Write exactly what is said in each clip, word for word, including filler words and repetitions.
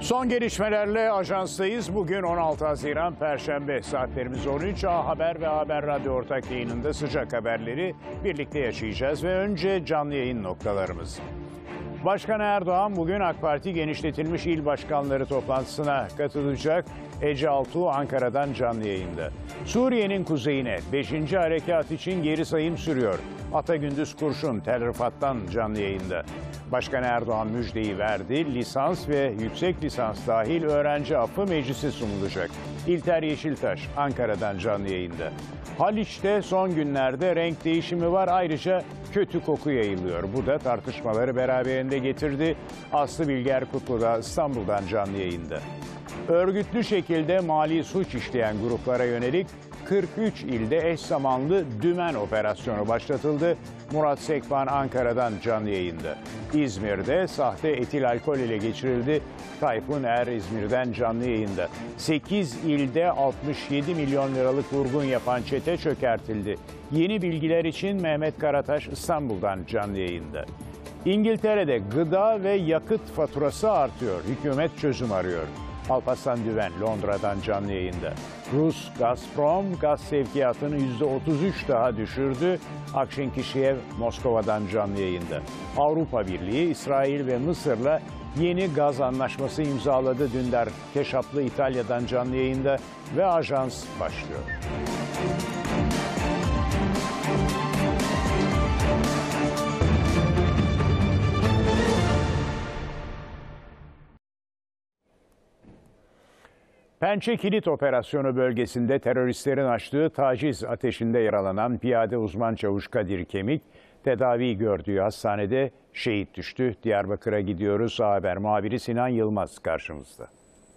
Son gelişmelerle ajanstayız. Bugün on altı Haziran Perşembe, saatlerimiz on üç. A Haber ve Haber Radyo ortak yayınında sıcak haberleri birlikte yaşayacağız ve önce canlı yayın noktalarımız. Başkan Erdoğan bugün AK Parti genişletilmiş il başkanları toplantısına katılacak. Ece Altuğ Ankara'dan canlı yayında. Suriye'nin kuzeyine beşinci harekat için geri sayım sürüyor. Atagündüz Kurşun Tel Rifat'tan canlı yayında. Başkan Erdoğan müjdeyi verdi. Lisans ve yüksek lisans dahil öğrenci affı meclise sunulacak. İlter Yeşiltaş Ankara'dan canlı yayında. Haliç'te son günlerde renk değişimi var. Ayrıca kötü koku yayılıyor. Bu da tartışmaları beraberinde getirdi. Aslı Bilger Kutlu da İstanbul'dan canlı yayında. Örgütlü şekilde mali suç işleyen gruplara yönelik kırk üç ilde eş zamanlı dümen operasyonu başlatıldı. Murat Sekban Ankara'dan canlı yayında. İzmir'de sahte etil alkol ile geçirildi. Tayfun Er İzmir'den canlı yayında. sekiz ilde altmış yedi milyon liralık vurgun yapan çete çökertildi. Yeni bilgiler için Mehmet Karataş İstanbul'dan canlı yayında. İngiltere'de gıda ve yakıt faturası artıyor. Hükümet çözüm arıyor. Alparslan Düven Londra'dan canlı yayında. Rus Gazprom gaz sevkiyatını yüzde otuz üç daha düşürdü. Akşin Kişiyev Moskova'dan canlı yayında. Avrupa Birliği, İsrail ve Mısır'la yeni gaz anlaşması imzaladı. Dündar Keşaplı İtalya'dan canlı yayında ve ajans başlıyor. Pençe Kilit Operasyonu bölgesinde teröristlerin açtığı taciz ateşinde yaralanan piyade uzman çavuş Kadir Kemik, tedavi gördüğü hastanede şehit düştü. Diyarbakır'a gidiyoruz. A Haber muhabiri Sinan Yılmaz karşımızda.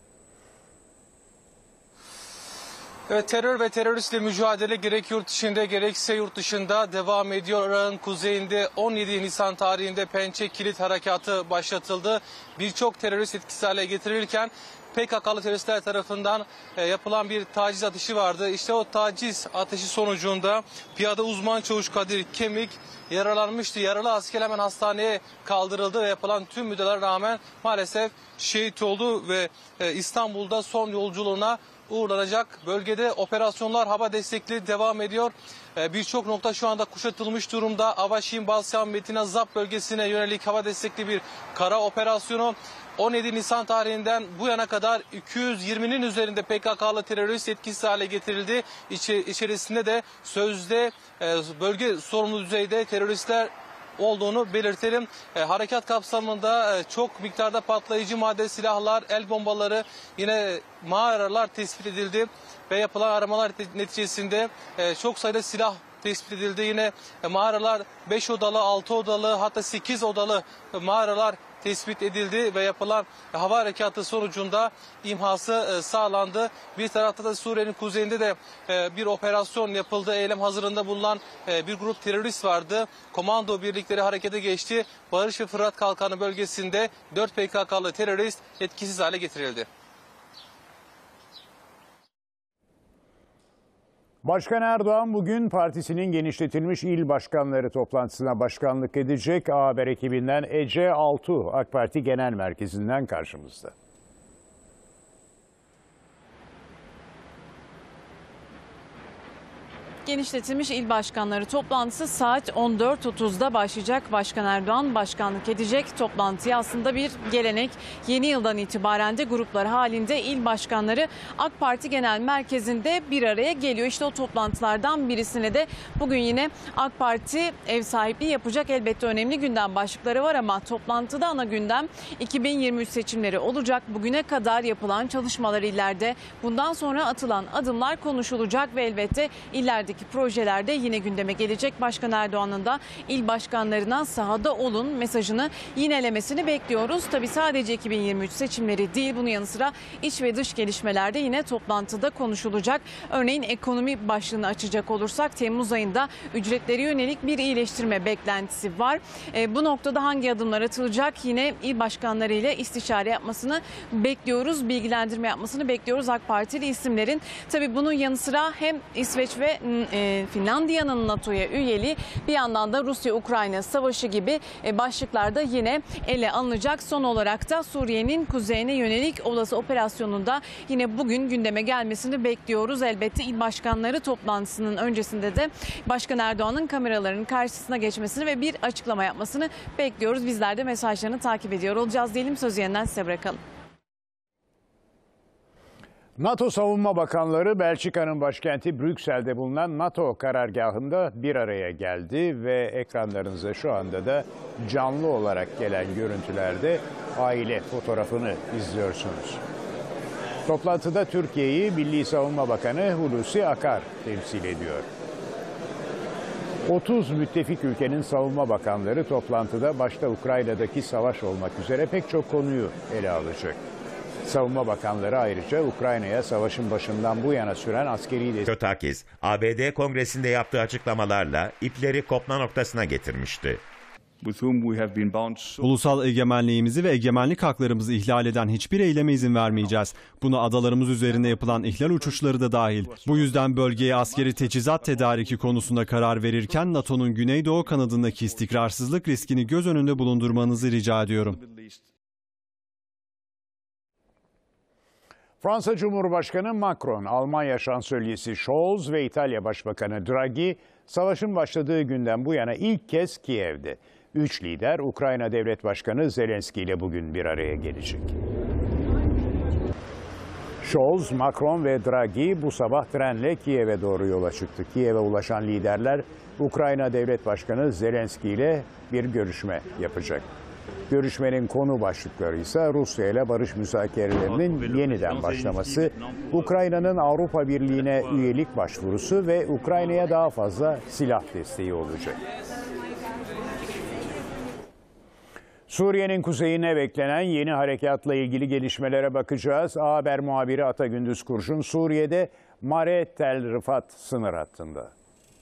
Evet, terör ve teröristle mücadele gerek yurt içinde gerekse yurt dışında devam ediyor. Irak'ın kuzeyinde on yedi Nisan tarihinde Pençe Kilit Harekatı başlatıldı. Birçok terörist etkisiz hale getirilirken P K K'lı teröristler tarafından yapılan bir taciz ateşi vardı. İşte o taciz ateşi sonucunda piyade uzman çavuş Kadir Kemik yaralanmıştı. Yaralı asker hemen hastaneye kaldırıldı ve yapılan tüm müdahalelere rağmen maalesef şehit oldu ve İstanbul'da son yolculuğuna uğurlanacak. Bölgede operasyonlar hava destekli devam ediyor. Birçok nokta şu anda kuşatılmış durumda. Avaşin, Balsam, Metin Azap bölgesine yönelik hava destekli bir kara operasyonu. on yedi Nisan tarihinden bu yana kadar iki yüz yirminin üzerinde P K K'lı terörist etkisiz hale getirildi. İçi, içerisinde de sözde bölge sorumlu düzeyde teröristler olduğunu belirtelim. E, harekat kapsamında e, çok miktarda patlayıcı madde, silahlar, el bombaları, yine mağaralar tespit edildi ve yapılan aramalar neticesinde e, çok sayıda silah tespit edildi. Yine e, mağaralar beş odalı, altı odalı, hatta sekiz odalı e, mağaralar tespit edildi ve yapılan hava harekatı sonucunda imhası sağlandı. Bir tarafta da Suriye'nin kuzeyinde de bir operasyon yapıldı. Eylem hazırlığında bulunan bir grup terörist vardı. Komando birlikleri harekete geçti. Barış ve Fırat Kalkanı bölgesinde dört P K K'lı terörist etkisiz hale getirildi. Başkan Erdoğan bugün partisinin genişletilmiş il başkanları toplantısına başkanlık edecek. A Haber ekibinden Ece Altuğ AK Parti Genel Merkezi'nden karşımızda. Genişletilmiş il başkanları toplantısı saat on dört otuzda başlayacak. Başkan Erdoğan başkanlık edecek. Toplantıya aslında bir gelenek. Yeni yıldan itibaren de gruplar halinde il başkanları AK Parti Genel Merkezi'nde bir araya geliyor. İşte o toplantılardan birisine de bugün yine AK Parti ev sahipliği yapacak. Elbette önemli gündem başlıkları var ama toplantıda ana gündem iki bin yirmi üç seçimleri olacak. Bugüne kadar yapılan çalışmalar illerde, bundan sonra atılan adımlar konuşulacak ve elbette illerdeki projelerde yine gündeme gelecek. Başkan Erdoğan'ın da il başkanlarına sahada olun mesajını yinelemesini bekliyoruz. Tabii sadece iki bin yirmi üç seçimleri değil, bunun yanı sıra iç ve dış gelişmelerde yine toplantıda konuşulacak. Örneğin ekonomi başlığını açacak olursak Temmuz ayında ücretleri yönelik bir iyileştirme beklentisi var. E, bu noktada hangi adımlar atılacak? Yine il başkanları ile istişare yapmasını bekliyoruz. Bilgilendirme yapmasını bekliyoruz AK Partili isimlerin. Tabii bunun yanı sıra hem İsveç ve e, Finlandiya'nın NATO'ya üyeliği, bir yandan da Rusya-Ukrayna savaşı gibi e, başlıklarda yine ele alınacak. Son olarak da Suriye'nin kuzeyine yönelik olası operasyonunda yine bugün gündeme gelmesini bekliyoruz. Elbette il başkanları toplantısının öncesinde de Başkan Erdoğan'ın kameraların karşısına geçmesini ve bir açıklama yapmasını bekliyoruz. Bizler de mesajlarını takip ediyor olacağız diyelim. Sözü yeniden size bırakalım. NATO Savunma Bakanları Belçika'nın başkenti Brüksel'de bulunan NATO karargahında bir araya geldi ve ekranlarınıza şu anda da canlı olarak gelen görüntülerde aile fotoğrafını izliyorsunuz. Toplantıda Türkiye'yi Milli Savunma Bakanı Hulusi Akar temsil ediyor. otuz müttefik ülkenin savunma bakanları toplantıda başta Ukrayna'daki savaş olmak üzere pek çok konuyu ele alacak. Savunma bakanları ayrıca Ukrayna'ya savaşın başından bu yana süren askeri destek... Mitsotakis, A B D Kongresi'nde yaptığı açıklamalarla ipleri kopma noktasına getirmişti. Ulusal egemenliğimizi ve egemenlik haklarımızı ihlal eden hiçbir eyleme izin vermeyeceğiz. Buna adalarımız üzerinde yapılan ihlal uçuşları da dahil. Bu yüzden bölgeye askeri teçhizat tedariki konusunda karar verirken NATO'nun Güneydoğu kanadındaki istikrarsızlık riskini göz önünde bulundurmanızı rica ediyorum. Fransa Cumhurbaşkanı Macron, Almanya Şansölyesi Scholz ve İtalya Başbakanı Draghi, savaşın başladığı günden bu yana ilk kez Kiev'de. Üç lider Ukrayna Devlet Başkanı Zelenski ile bugün bir araya gelecek. Scholz, Macron ve Draghi bu sabah trenle Kiev'e doğru yola çıktı. Kiev'e ulaşan liderler Ukrayna Devlet Başkanı Zelenski ile bir görüşme yapacak. Görüşmenin konu başlıkları ise Rusya ile barış müzakerelerinin yeniden başlaması, Ukrayna'nın Avrupa Birliği'ne üyelik başvurusu ve Ukrayna'ya daha fazla silah desteği olacak. Suriye'nin kuzeyine beklenen yeni harekatla ilgili gelişmelere bakacağız. A Haber muhabiri Atagündüz Kurşun Suriye'de Mare Tel Rifat sınır hattında.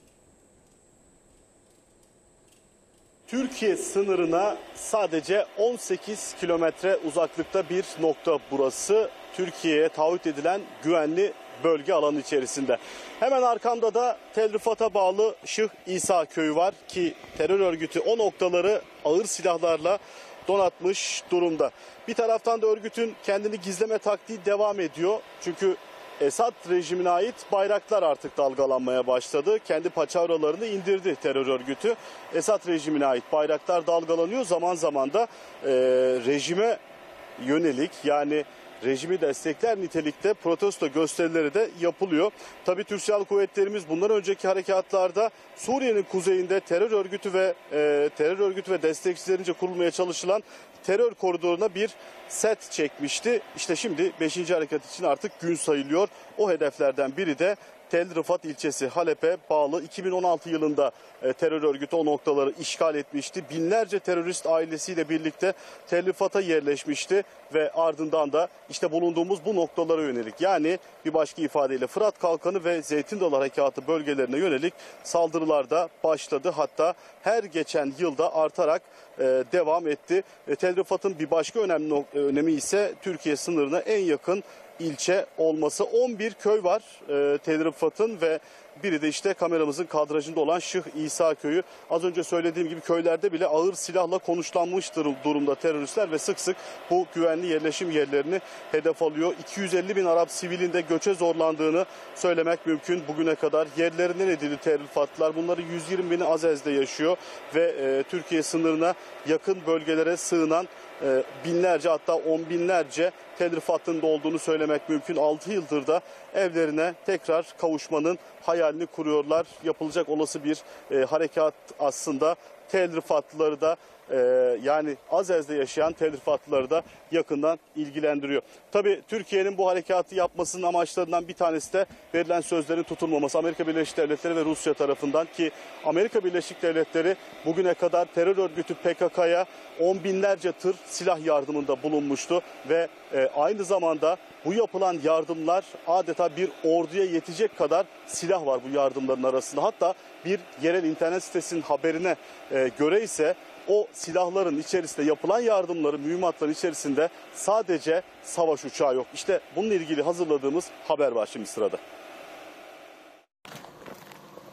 Türkiye sınırına sadece on sekiz kilometre uzaklıkta bir nokta burası. Türkiye'ye taahhüt edilen güvenli bölge alanı içerisinde. Hemen arkamda da Tel Rifat'a bağlı Şıh İsa köyü var ki terör örgütü o noktaları ağır silahlarla donatmış durumda. Bir taraftan da örgütün kendini gizleme taktiği devam ediyor. Çünkü Esad rejimine ait bayraklar artık dalgalanmaya başladı. Kendi paçavralarını indirdi terör örgütü. Esad rejimine ait bayraklar dalgalanıyor. Zaman zaman da e, rejime yönelik, yani rejimi destekler nitelikte protesto gösterileri de yapılıyor. Tabii Türk Silahlı Kuvvetlerimiz bundan önceki harekatlarda Suriye'nin kuzeyinde terör örgütü ve e, terör örgütü ve destekçilerince kurulmaya çalışılan terör koridoruna bir set çekmişti. İşte şimdi beşinci harekat için artık gün sayılıyor. O hedeflerden biri de Tel Rifat ilçesi, Halep'e bağlı. iki bin on altı yılında e, terör örgütü o noktaları işgal etmişti. Binlerce terörist ailesiyle birlikte Tel Rifat'a yerleşmişti ve ardından da işte bulunduğumuz bu noktalara yönelik, yani bir başka ifadeyle Fırat Kalkanı ve Zeytin Dalı Harekatı bölgelerine yönelik saldırılar da başladı. Hatta her geçen yılda artarak e, devam etti. E, Tel Rifat'ın bir başka önemli önemi ise Türkiye sınırına en yakın ilçe olması. on bir köy var e, Tel Rifat'ın ve biri de işte kameramızın kadrajında olan Şıh İsa köyü. Az önce söylediğim gibi köylerde bile ağır silahla konuşlanmıştır durumda teröristler ve sık sık bu güvenli yerleşim yerlerini hedef alıyor. iki yüz elli bin Arap sivilin de göçe zorlandığını söylemek mümkün. Bugüne kadar yerlerinden edildi Tel Rifatlılar. Bunların yüz yirmi bini Azez'de yaşıyor ve e, Türkiye sınırına yakın bölgelere sığınan e, binlerce, hatta on binlerce Tel Rifat'ın da olduğunu söylemek mümkün. altı yıldır da evlerine tekrar kavuşmanın hayalini kuruyorlar. Yapılacak olası bir e, harekat aslında Tel Rifatlıları da e, yani Azez'de yaşayan Tel Rifatlıları da yakından ilgilendiriyor. Tabii Türkiye'nin bu harekatı yapmasının amaçlarından bir tanesi de verilen sözlerin tutulmaması. Amerika Birleşik Devletleri ve Rusya tarafından, ki Amerika Birleşik Devletleri bugüne kadar terör örgütü P K K'ya on binlerce tır silah yardımında bulunmuştu ve e, aynı zamanda bu yapılan yardımlar adeta bir orduya yetecek kadar silah var bu yardımların arasında. Hatta bir yerel internet sitesinin haberine e, göre ise o silahların içerisinde, yapılan yardımların, mühimmatların içerisinde sadece savaş uçağı yok. İşte bununla ilgili hazırladığımız haber var şimdi sırada.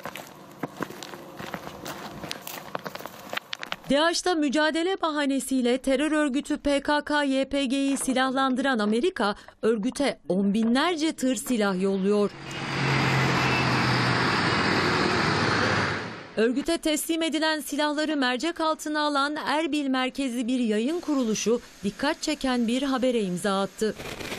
DAEŞ'ta mücadele bahanesiyle terör örgütü P K K Y P G'yi silahlandıran Amerika, örgüte on binlerce tır silah yolluyor. Örgüte teslim edilen silahları mercek altına alan Erbil merkezli bir yayın kuruluşu dikkat çeken bir habere imza attı.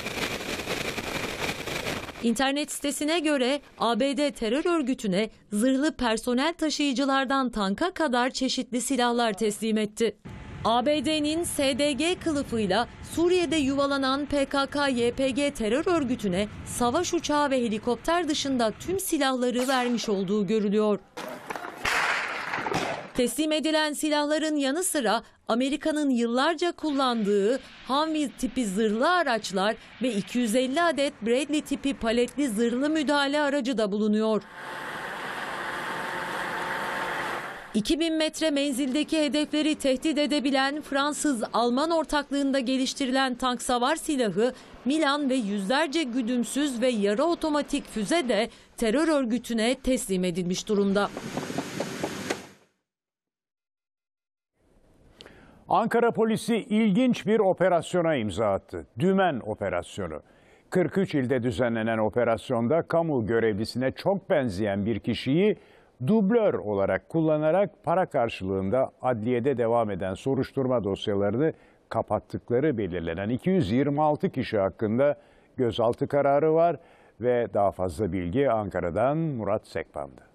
İnternet sitesine göre A B D terör örgütüne zırhlı personel taşıyıcılardan tanka kadar çeşitli silahlar teslim etti. A B D'nin S D G kılıfıyla Suriye'de yuvalanan P K K Y P G terör örgütüne savaş uçağı ve helikopter dışında tüm silahları vermiş olduğu görülüyor. Teslim edilen silahların yanı sıra Amerika'nın yıllarca kullandığı Humvee tipi zırhlı araçlar ve iki yüz elli adet Bradley tipi paletli zırhlı müdahale aracı da bulunuyor. iki bin metre menzildeki hedefleri tehdit edebilen Fransız-Alman ortaklığında geliştirilen tank savar silahı, Milan ve yüzlerce güdümsüz ve yarı otomatik füze de terör örgütüne teslim edilmiş durumda. Ankara polisi ilginç bir operasyona imza attı. Dümen operasyonu. kırk üç ilde düzenlenen operasyonda kamu görevlisine çok benzeyen bir kişiyi dublör olarak kullanarak para karşılığında adliyede devam eden soruşturma dosyalarını kapattıkları belirlenen iki yüz yirmi altı kişi hakkında gözaltı kararı var ve daha fazla bilgi Ankara'dan Murat Sekban'dı.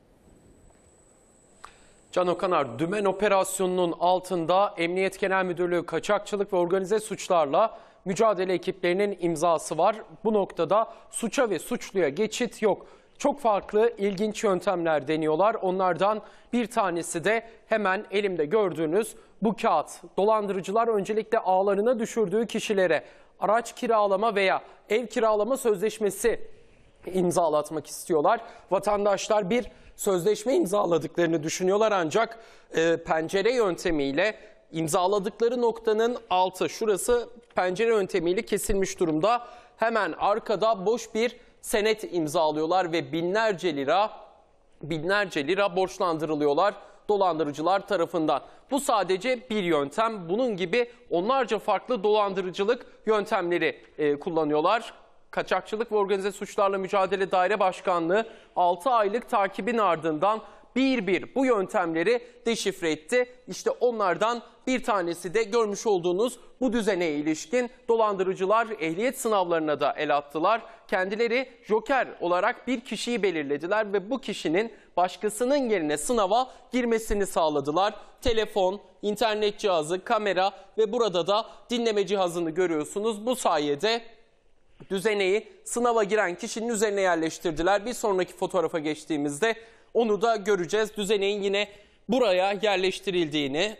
Can Okanar, dümen operasyonunun altında Emniyet Genel Müdürlüğü Kaçakçılık ve Organize Suçlarla mücadele ekiplerinin imzası var. Bu noktada suça ve suçluya geçit yok. Çok farklı ilginç yöntemler deniyorlar. Onlardan bir tanesi de hemen elimde gördüğünüz bu kağıt. Dolandırıcılar öncelikle ağlarına düşürdüğü kişilere araç kiralama veya ev kiralama sözleşmesi imzalatmak istiyorlar. Vatandaşlar bir sözleşme imzaladıklarını düşünüyorlar ancak e, pencere yöntemiyle imzaladıkları noktanın altı, şurası pencere yöntemiyle kesilmiş durumda. Hemen arkada boş bir senet imzalıyorlar ve binlerce lira binlerce lira borçlandırılıyorlar dolandırıcılar tarafından. Bu sadece bir yöntem. Bunun gibi onlarca farklı dolandırıcılık yöntemleri e, kullanıyorlar. Kaçakçılık ve Organize Suçlarla Mücadele Daire Başkanlığı altı aylık takibin ardından bir bir bu yöntemleri deşifre etti. İşte onlardan bir tanesi de görmüş olduğunuz bu düzene ilişkin dolandırıcılar ehliyet sınavlarına da el attılar. Kendileri joker olarak bir kişiyi belirlediler ve bu kişinin başkasının yerine sınava girmesini sağladılar. Telefon, internet cihazı, kamera ve burada da dinleme cihazını görüyorsunuz. Bu sayede düzeneyi sınava giren kişinin üzerine yerleştirdiler. Bir sonraki fotoğrafa geçtiğimizde onu da göreceğiz. Düzeneğin yine buraya yerleştirildiğini,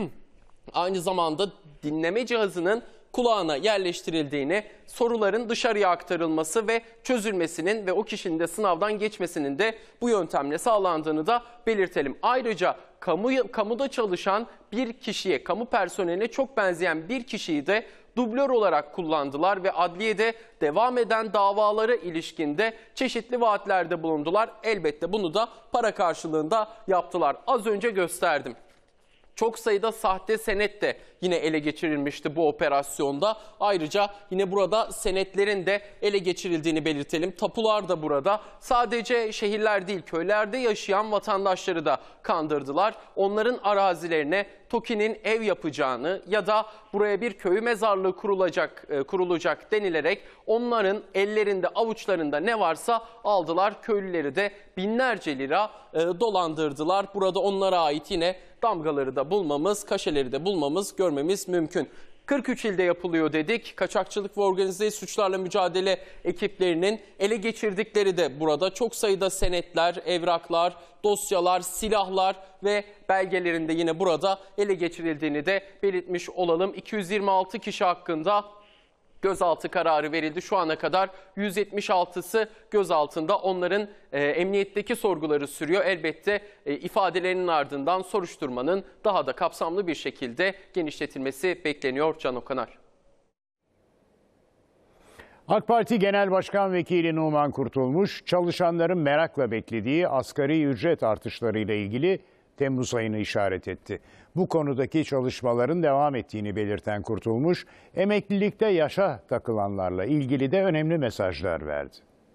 aynı zamanda dinleme cihazının kulağına yerleştirildiğini, soruların dışarıya aktarılması ve çözülmesinin ve o kişinin de sınavdan geçmesinin de bu yöntemle sağlandığını da belirtelim. Ayrıca kamu, kamuda çalışan bir kişiye, kamu personeline çok benzeyen bir kişiyi de dublör olarak kullandılar ve adliyede devam eden davalara ilişkinde çeşitli vaatlerde bulundular. Elbette bunu da para karşılığında yaptılar. Az önce gösterdim. Çok sayıda sahte senet de yine ele geçirilmişti bu operasyonda. Ayrıca yine burada senetlerin de ele geçirildiğini belirtelim. Tapular da burada. Sadece şehirler değil, köylerde yaşayan vatandaşları da kandırdılar. Onların arazilerine TOKİ'nin ev yapacağını ya da buraya bir köy mezarlığı kurulacak kurulacak denilerek onların ellerinde, avuçlarında ne varsa aldılar. Köylüleri de binlerce lira dolandırdılar. Burada onlara ait yine damgaları da bulmamız, kaşeleri de bulmamız, görmemiz mümkün. kırk üç ilde yapılıyor dedik. Kaçakçılık ve Organize Suçlarla Mücadele ekiplerinin ele geçirdikleri de burada. Çok sayıda senetler, evraklar, dosyalar, silahlar ve belgelerin de yine burada ele geçirildiğini de belirtmiş olalım. iki yüz yirmi altı kişi hakkında gözaltı kararı verildi. Şu ana kadar yüz yetmiş altısı gözaltında. Onların e, emniyetteki sorguları sürüyor. Elbette e, ifadelerinin ardından soruşturmanın daha da kapsamlı bir şekilde genişletilmesi bekleniyor. Can Okanar. AK Parti Genel Başkan Vekili Numan Kurtulmuş, çalışanların merakla beklediği asgari ücret artışlarıyla ilgili Temmuz ayını işaret etti. Bu konudaki çalışmaların devam ettiğini belirten Kurtulmuş, emeklilikte yaşa takılanlarla ilgili de önemli mesajlar verdi.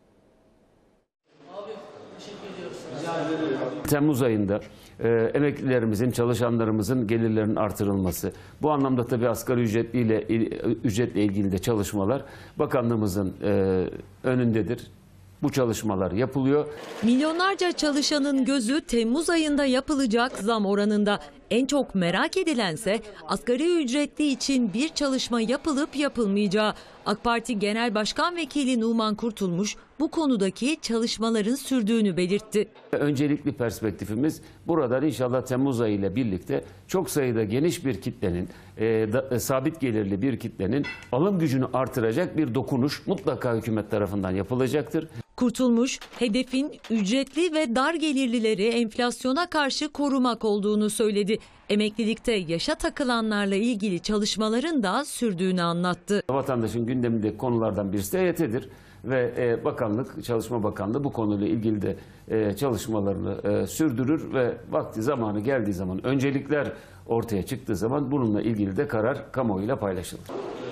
Temmuz ayında e, emeklilerimizin, çalışanlarımızın gelirlerinin artırılması. Bu anlamda tabii asgari ücretliyle, ücretle ilgili de çalışmalar bakanlığımızın e, önündedir. Bu çalışmalar yapılıyor. Milyonlarca çalışanın gözü Temmuz ayında yapılacak zam oranında. En çok merak edilense asgari ücretli için bir çalışma yapılıp yapılmayacağı. AK Parti Genel Başkan Vekili Numan Kurtulmuş bu konudaki çalışmaların sürdüğünü belirtti. Öncelikli perspektifimiz buradan inşallah Temmuz ayı ile birlikte çok sayıda geniş bir kitlenin, e, da, e, sabit gelirli bir kitlenin alım gücünü artıracak bir dokunuş mutlaka hükümet tarafından yapılacaktır. Kurtulmuş, hedefin ücretli ve dar gelirlileri enflasyona karşı korumak olduğunu söyledi. Emeklilikte yaşa takılanlarla ilgili çalışmaların da sürdüğünü anlattı. Vatandaşın gündemindeki konulardan birisi de E Y T'dir ve e, bakanlık, Çalışma Bakanlığı bu konuyla ilgili de e, çalışmalarını e, sürdürür ve vakti zamanı geldiği zaman, öncelikler ortaya çıktığı zaman bununla ilgili de karar kamuoyuyla paylaşılır.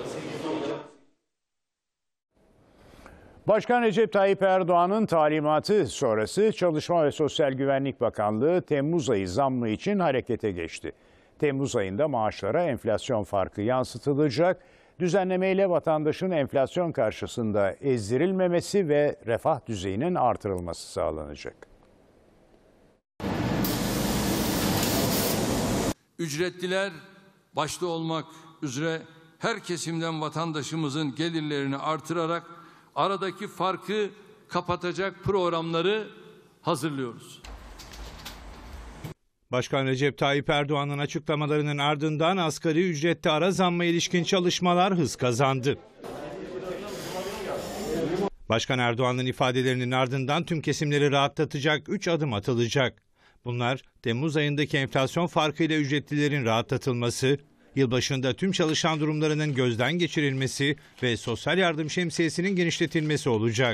Başkan Recep Tayyip Erdoğan'ın talimatı sonrası Çalışma ve Sosyal Güvenlik Bakanlığı Temmuz ayı zammı için harekete geçti. Temmuz ayında maaşlara enflasyon farkı yansıtılacak, düzenlemeyle vatandaşın enflasyon karşısında ezdirilmemesi ve refah düzeyinin artırılması sağlanacak. Ücretliler başta olmak üzere her kesimden vatandaşımızın gelirlerini artırarak aradaki farkı kapatacak programları hazırlıyoruz. Başkan Recep Tayyip Erdoğan'ın açıklamalarının ardından asgari ücrette ara zamma ilişkin çalışmalar hız kazandı. Başkan Erdoğan'ın ifadelerinin ardından tüm kesimleri rahatlatacak üç adım atılacak. Bunlar Temmuz ayındaki enflasyon farkıyla ücretlilerin rahatlatılması, yılbaşında tüm çalışan durumlarının gözden geçirilmesi ve sosyal yardım şemsiyesinin genişletilmesi olacak.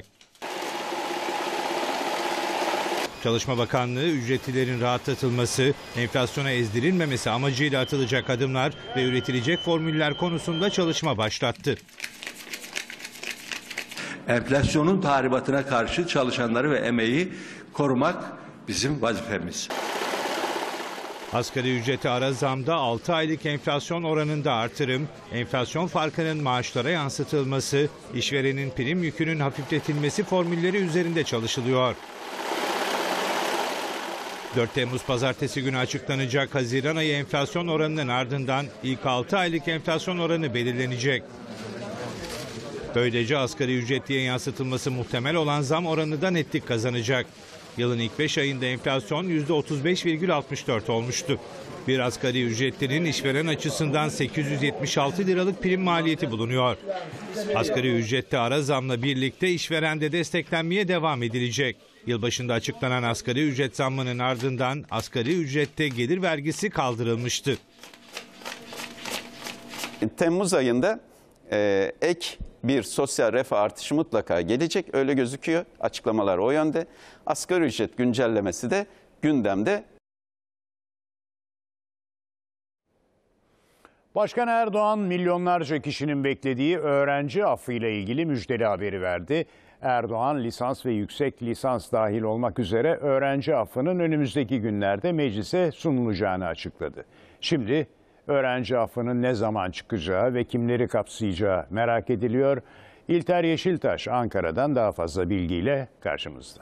Çalışma Bakanlığı ücretlilerin rahatlatılması, enflasyona ezdirilmemesi amacıyla atılacak adımlar ve üretilecek formüller konusunda çalışma başlattı. Enflasyonun tahribatına karşı çalışanları ve emeği korumak bizim vazifemiz. Asgari ücreti ara zamda altı aylık enflasyon oranında artırım, enflasyon farkının maaşlara yansıtılması, işverenin prim yükünün hafifletilmesi formülleri üzerinde çalışılıyor. dört Temmuz Pazartesi günü açıklanacak Haziran ayı enflasyon oranının ardından ilk altı aylık enflasyon oranı belirlenecek. Böylece asgari ücretliye yansıtılması muhtemel olan zam oranı da netlik kazanacak. Yılın ilk beş ayında enflasyon yüzde otuz beş virgül altmış dört olmuştu. Bir asgari ücretlinin işveren açısından sekiz yüz yetmiş altı liralık prim maliyeti bulunuyor. Asgari ücrette ara zamla birlikte işverende desteklenmeye devam edilecek. Yılbaşında açıklanan asgari ücret zammının ardından asgari ücrette gelir vergisi kaldırılmıştı. Temmuz ayında e, ek bir sosyal refah artışı mutlaka gelecek. Öyle gözüküyor. Açıklamalar o yönde. Asgari ücret güncellemesi de gündemde. Başkan Erdoğan milyonlarca kişinin beklediği öğrenci affı ile ilgili müjdeli haberi verdi. Erdoğan lisans ve yüksek lisans dahil olmak üzere öğrenci affının önümüzdeki günlerde meclise sunulacağını açıkladı. Şimdi öğrenci affının ne zaman çıkacağı ve kimleri kapsayacağı merak ediliyor. İlter Yeşiltaş Ankara'dan daha fazla bilgiyle karşımızda.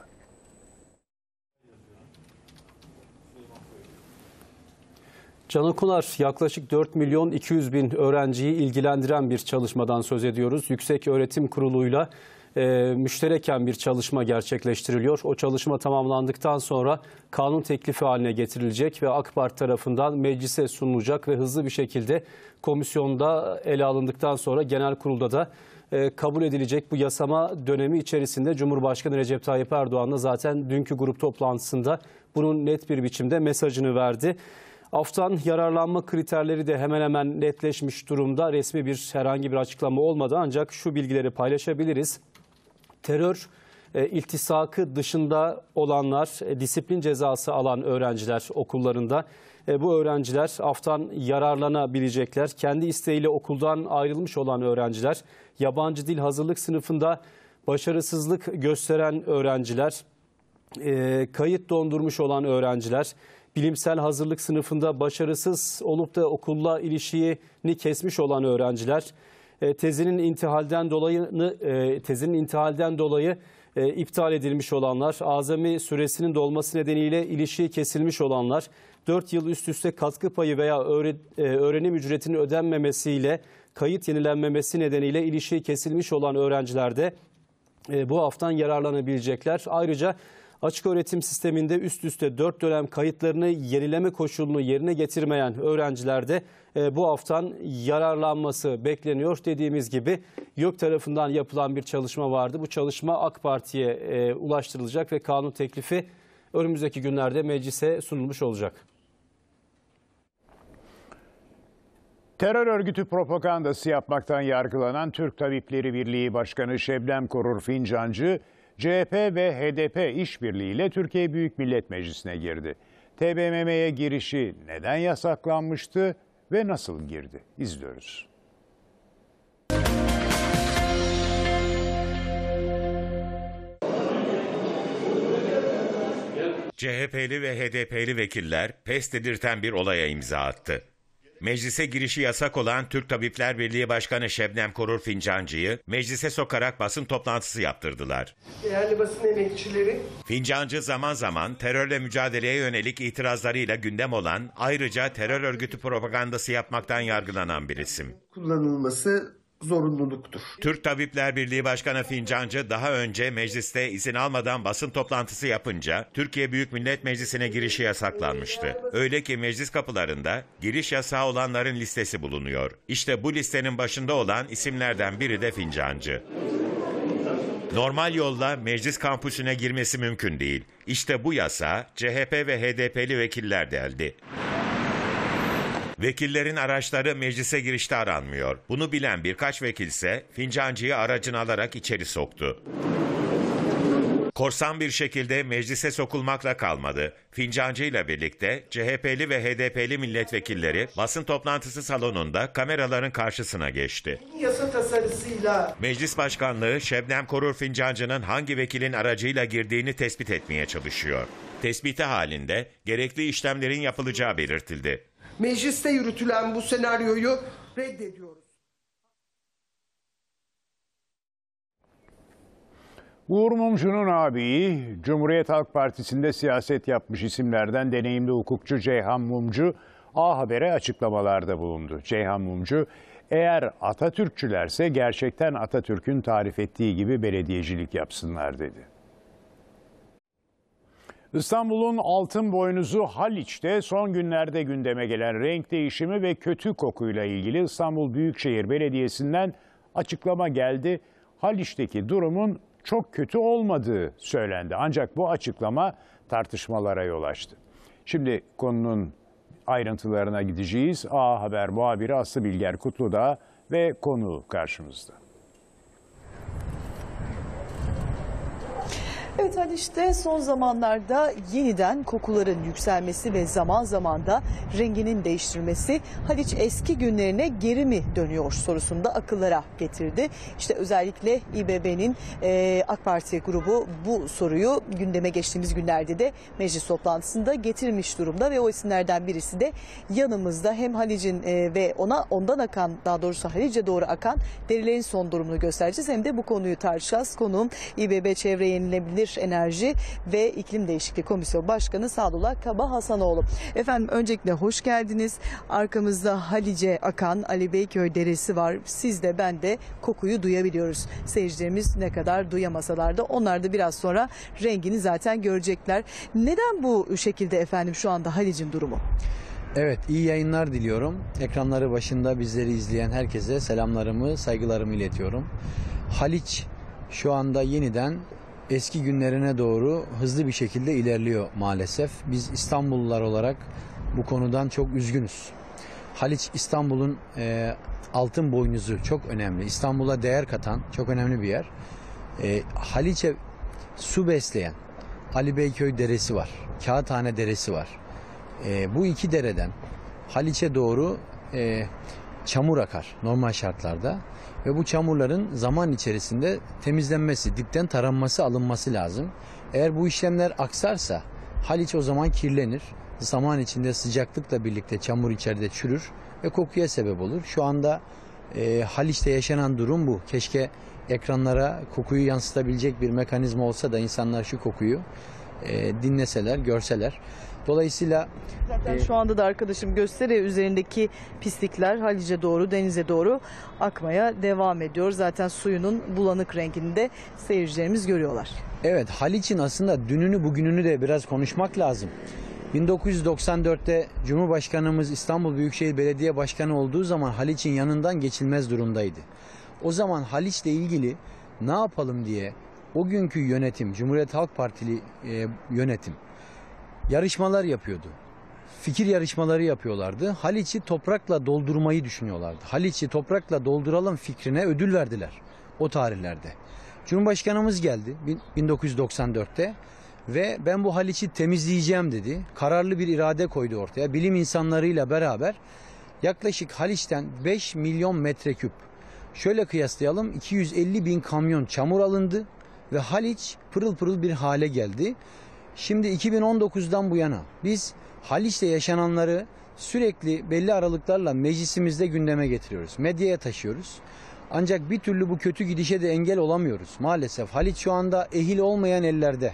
Can Okunar, yaklaşık dört milyon iki yüz bin öğrenciyi ilgilendiren bir çalışmadan söz ediyoruz. Yüksek Öğretim Kurulu'yla e, müştereken bir çalışma gerçekleştiriliyor. O çalışma tamamlandıktan sonra kanun teklifi haline getirilecek ve AK Parti tarafından meclise sunulacak ve hızlı bir şekilde komisyonda ele alındıktan sonra genel kurulda da e, kabul edilecek. Bu yasama dönemi içerisinde Cumhurbaşkanı Recep Tayyip Erdoğan da zaten dünkü grup toplantısında bunun net bir biçimde mesajını verdi. Aftan yararlanma kriterleri de hemen hemen netleşmiş durumda. Resmi bir herhangi bir açıklama olmadı ancak şu bilgileri paylaşabiliriz. Terör E, iltisakı dışında olanlar, e, disiplin cezası alan öğrenciler okullarında. E, bu öğrenciler aftan yararlanabilecekler. Kendi isteğiyle okuldan ayrılmış olan öğrenciler, yabancı dil hazırlık sınıfında başarısızlık gösteren öğrenciler, e, kayıt dondurmuş olan öğrenciler, bilimsel hazırlık sınıfında başarısız olup da okulla ilişkini kesmiş olan öğrenciler, e, tezinin intihalden dolayı e, tezinin intihalden dolayı e, iptal edilmiş olanlar, azami süresinin dolması nedeniyle ilişiği kesilmiş olanlar, dört yıl üst üste katkı payı veya öğrenim ücretinin ödenmemesiyle kayıt yenilenmemesi nedeniyle ilişiği kesilmiş olan öğrenciler de bu haftan yararlanabilecekler. Ayrıca açık öğretim sisteminde üst üste dört dönem kayıtlarını yenileme koşulunu yerine getirmeyen öğrenciler de bu haftan yararlanması bekleniyor. Dediğimiz gibi YÖK tarafından yapılan bir çalışma vardı. Bu çalışma AK Parti'ye ulaştırılacak ve kanun teklifi önümüzdeki günlerde meclise sunulmuş olacak. Terör örgütü propagandası yapmaktan yargılanan Türk Tabipleri Birliği Başkanı Şebnem Korur Fincancı, C H P ve H D P işbirliğiyle Türkiye Büyük Millet Meclisi'ne girdi. T B M M'ye girişi neden yasaklanmıştı ve nasıl girdi? İzliyoruz. C H P'li ve H D P'li vekiller pes dedirten bir olaya imza attı. Meclise girişi yasak olan Türk Tabipler Birliği Başkanı Şebnem Korur Fincancı'yı meclise sokarak basın toplantısı yaptırdılar. Değerli basın emekçileri. Fincancı zaman zaman terörle mücadeleye yönelik itirazlarıyla gündem olan, ayrıca terör örgütü propagandası yapmaktan yargılanan bir isim. Kullanılması zorunluluktur. Türk Tabipler Birliği Başkanı Fincancı daha önce mecliste izin almadan basın toplantısı yapınca Türkiye Büyük Millet Meclisi'ne girişi yasaklanmıştı. Öyle ki meclis kapılarında giriş yasağı olanların listesi bulunuyor. İşte bu listenin başında olan isimlerden biri de Fincancı. Normal yolla meclis kampüsüne girmesi mümkün değil. İşte bu yasağı C H P ve H D P'li vekiller deldi. Vekillerin araçları meclise girişte aranmıyor. Bunu bilen birkaç vekilse Fincancı'yı aracına alarak içeri soktu. Korsan bir şekilde meclise sokulmakla kalmadı. Fincancı ile birlikte C H P'li ve H D P'li milletvekilleri basın toplantısı salonunda kameraların karşısına geçti. Yasa tasarısıyla Meclis Başkanlığı Şebnem Korur Fincancı'nın hangi vekilin aracıyla girdiğini tespit etmeye çalışıyor. Tespiti halinde gerekli işlemlerin yapılacağı belirtildi. Mecliste yürütülen bu senaryoyu reddediyoruz. Uğur Mumcu'nun abiyi, Cumhuriyet Halk Partisi'nde siyaset yapmış isimlerden deneyimli hukukçu Ceyhan Mumcu, A Haber'e açıklamalarda bulundu. Ceyhan Mumcu, eğer Atatürkçülerse gerçekten Atatürk'ün tarif ettiği gibi belediyecilik yapsınlar dedi. İstanbul'un Altınboynuzu Haliç'te son günlerde gündeme gelen renk değişimi ve kötü kokuyla ilgili İstanbul Büyükşehir Belediyesi'nden açıklama geldi. Haliç'teki durumun çok kötü olmadığı söylendi. Ancak bu açıklama tartışmalara yol açtı. Şimdi konunun ayrıntılarına gideceğiz. A Haber muhabiri Aslı Bilger Kutludağ ve konuğu karşımızda. Evet, Haliç'te son zamanlarda yeniden kokuların yükselmesi ve zaman zaman da renginin değiştirmesi Haliç eski günlerine geri mi dönüyor sorusunda akıllara getirdi. İşte özellikle İBB'nin e, AK Parti grubu bu soruyu gündeme geçtiğimiz günlerde de meclis toplantısında getirmiş durumda ve o isimlerden birisi de yanımızda. Hem Haliç'in e, ve ona ondan akan, daha doğrusu Haliç'e doğru akan derilerin son durumunu göstereceğiz. Hem de bu konuyu tartışacağız. Konuğum İBB Çevre Yenilebilir Enerji ve İklim Değişikliği Komisyonu Başkanı Sadullah Kaba Hasanoğlu. Efendim öncelikle hoş geldiniz. Arkamızda Haliç'e akan Ali Beyköy Deresi var. Siz de ben de kokuyu duyabiliyoruz. Seyircilerimiz ne kadar duyamasalar da onlar da biraz sonra rengini zaten görecekler. Neden bu şekilde efendim şu anda Haliç'in durumu? Evet, iyi yayınlar diliyorum. Ekranları başında bizleri izleyen herkese selamlarımı, saygılarımı iletiyorum. Haliç şu anda yeniden eski günlerine doğru hızlı bir şekilde ilerliyor maalesef. Biz İstanbullular olarak bu konudan çok üzgünüz. Haliç İstanbul'un e, altın boynuzu, çok önemli. İstanbul'a değer katan çok önemli bir yer. E, Haliç'e su besleyen Ali Beyköy Deresi var, Kağıthane Deresi var. E, bu iki dereden Haliç'e doğru e, çamur akar normal şartlarda ve bu çamurların zaman içerisinde temizlenmesi, dipten taranması, alınması lazım. Eğer bu işlemler aksarsa Haliç o zaman kirlenir. Zaman içinde sıcaklıkla birlikte çamur içeride çürür ve kokuya sebep olur. Şu anda e, Haliç'te yaşanan durum bu. Keşke ekranlara kokuyu yansıtabilecek bir mekanizma olsa da insanlar şu kokuyu e, dinleseler, görseler. Dolayısıyla zaten e, şu anda da arkadaşım gösteriyor, üzerindeki pislikler Haliç'e doğru, denize doğru akmaya devam ediyor. Zaten suyunun bulanık rengini de seyircilerimiz görüyorlar. Evet, Haliç'in aslında dününü bugününü de biraz konuşmak lazım. bin dokuz yüz doksan dörtte Cumhurbaşkanımız İstanbul Büyükşehir Belediye Başkanı olduğu zaman Haliç'in yanından geçilmez durumdaydı. O zaman Haliç'le ilgili ne yapalım diye o günkü yönetim, Cumhuriyet Halk Partili e, yönetim yarışmalar yapıyordu. Fikir yarışmaları yapıyorlardı. Haliç'i toprakla doldurmayı düşünüyorlardı. Haliç'i toprakla dolduralım fikrine ödül verdiler o tarihlerde. Cumhurbaşkanımız geldi bin dokuz yüz doksan dörtte ve ben bu Haliç'i temizleyeceğim dedi. Kararlı bir irade koydu ortaya. Bilim insanlarıyla beraber yaklaşık Haliç'ten beş milyon metreküp, şöyle kıyaslayalım, iki yüz elli bin kamyon çamur alındı ve Haliç pırıl pırıl bir hale geldi. Şimdi iki bin on dokuzdan bu yana biz Haliç'te yaşananları sürekli belli aralıklarla meclisimizde gündeme getiriyoruz. Medyaya taşıyoruz. Ancak bir türlü bu kötü gidişe de engel olamıyoruz. Maalesef Haliç şu anda ehil olmayan ellerde.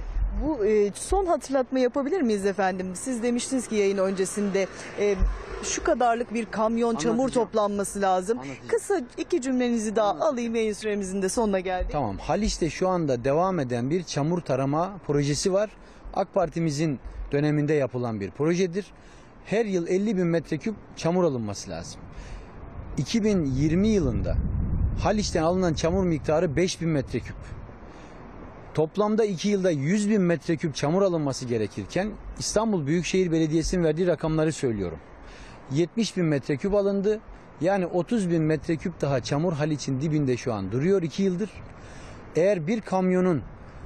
Bu e, son hatırlatma yapabilir miyiz efendim? Siz demiştiniz ki yayın öncesinde e, şu kadarlık bir kamyon çamur toplanması lazım. Kısa iki cümlenizi daha alayım, yayın süremizin de sonuna geldik. Tamam, Haliç'te şu anda devam eden bir çamur tarama projesi var. AK Parti'mizin döneminde yapılan bir projedir. Her yıl elli bin metreküp çamur alınması lazım. iki bin yirmi yılında Haliç'ten alınan çamur miktarı beş bin metreküp. Toplamda iki yılda yüz bin metreküp çamur alınması gerekirken İstanbul Büyükşehir Belediyesi'nin verdiği rakamları söylüyorum. yetmiş bin metreküp alındı. Yani otuz bin metreküp daha çamur Haliç'in dibinde şu an duruyor iki yıldır. Eğer bir kamyonun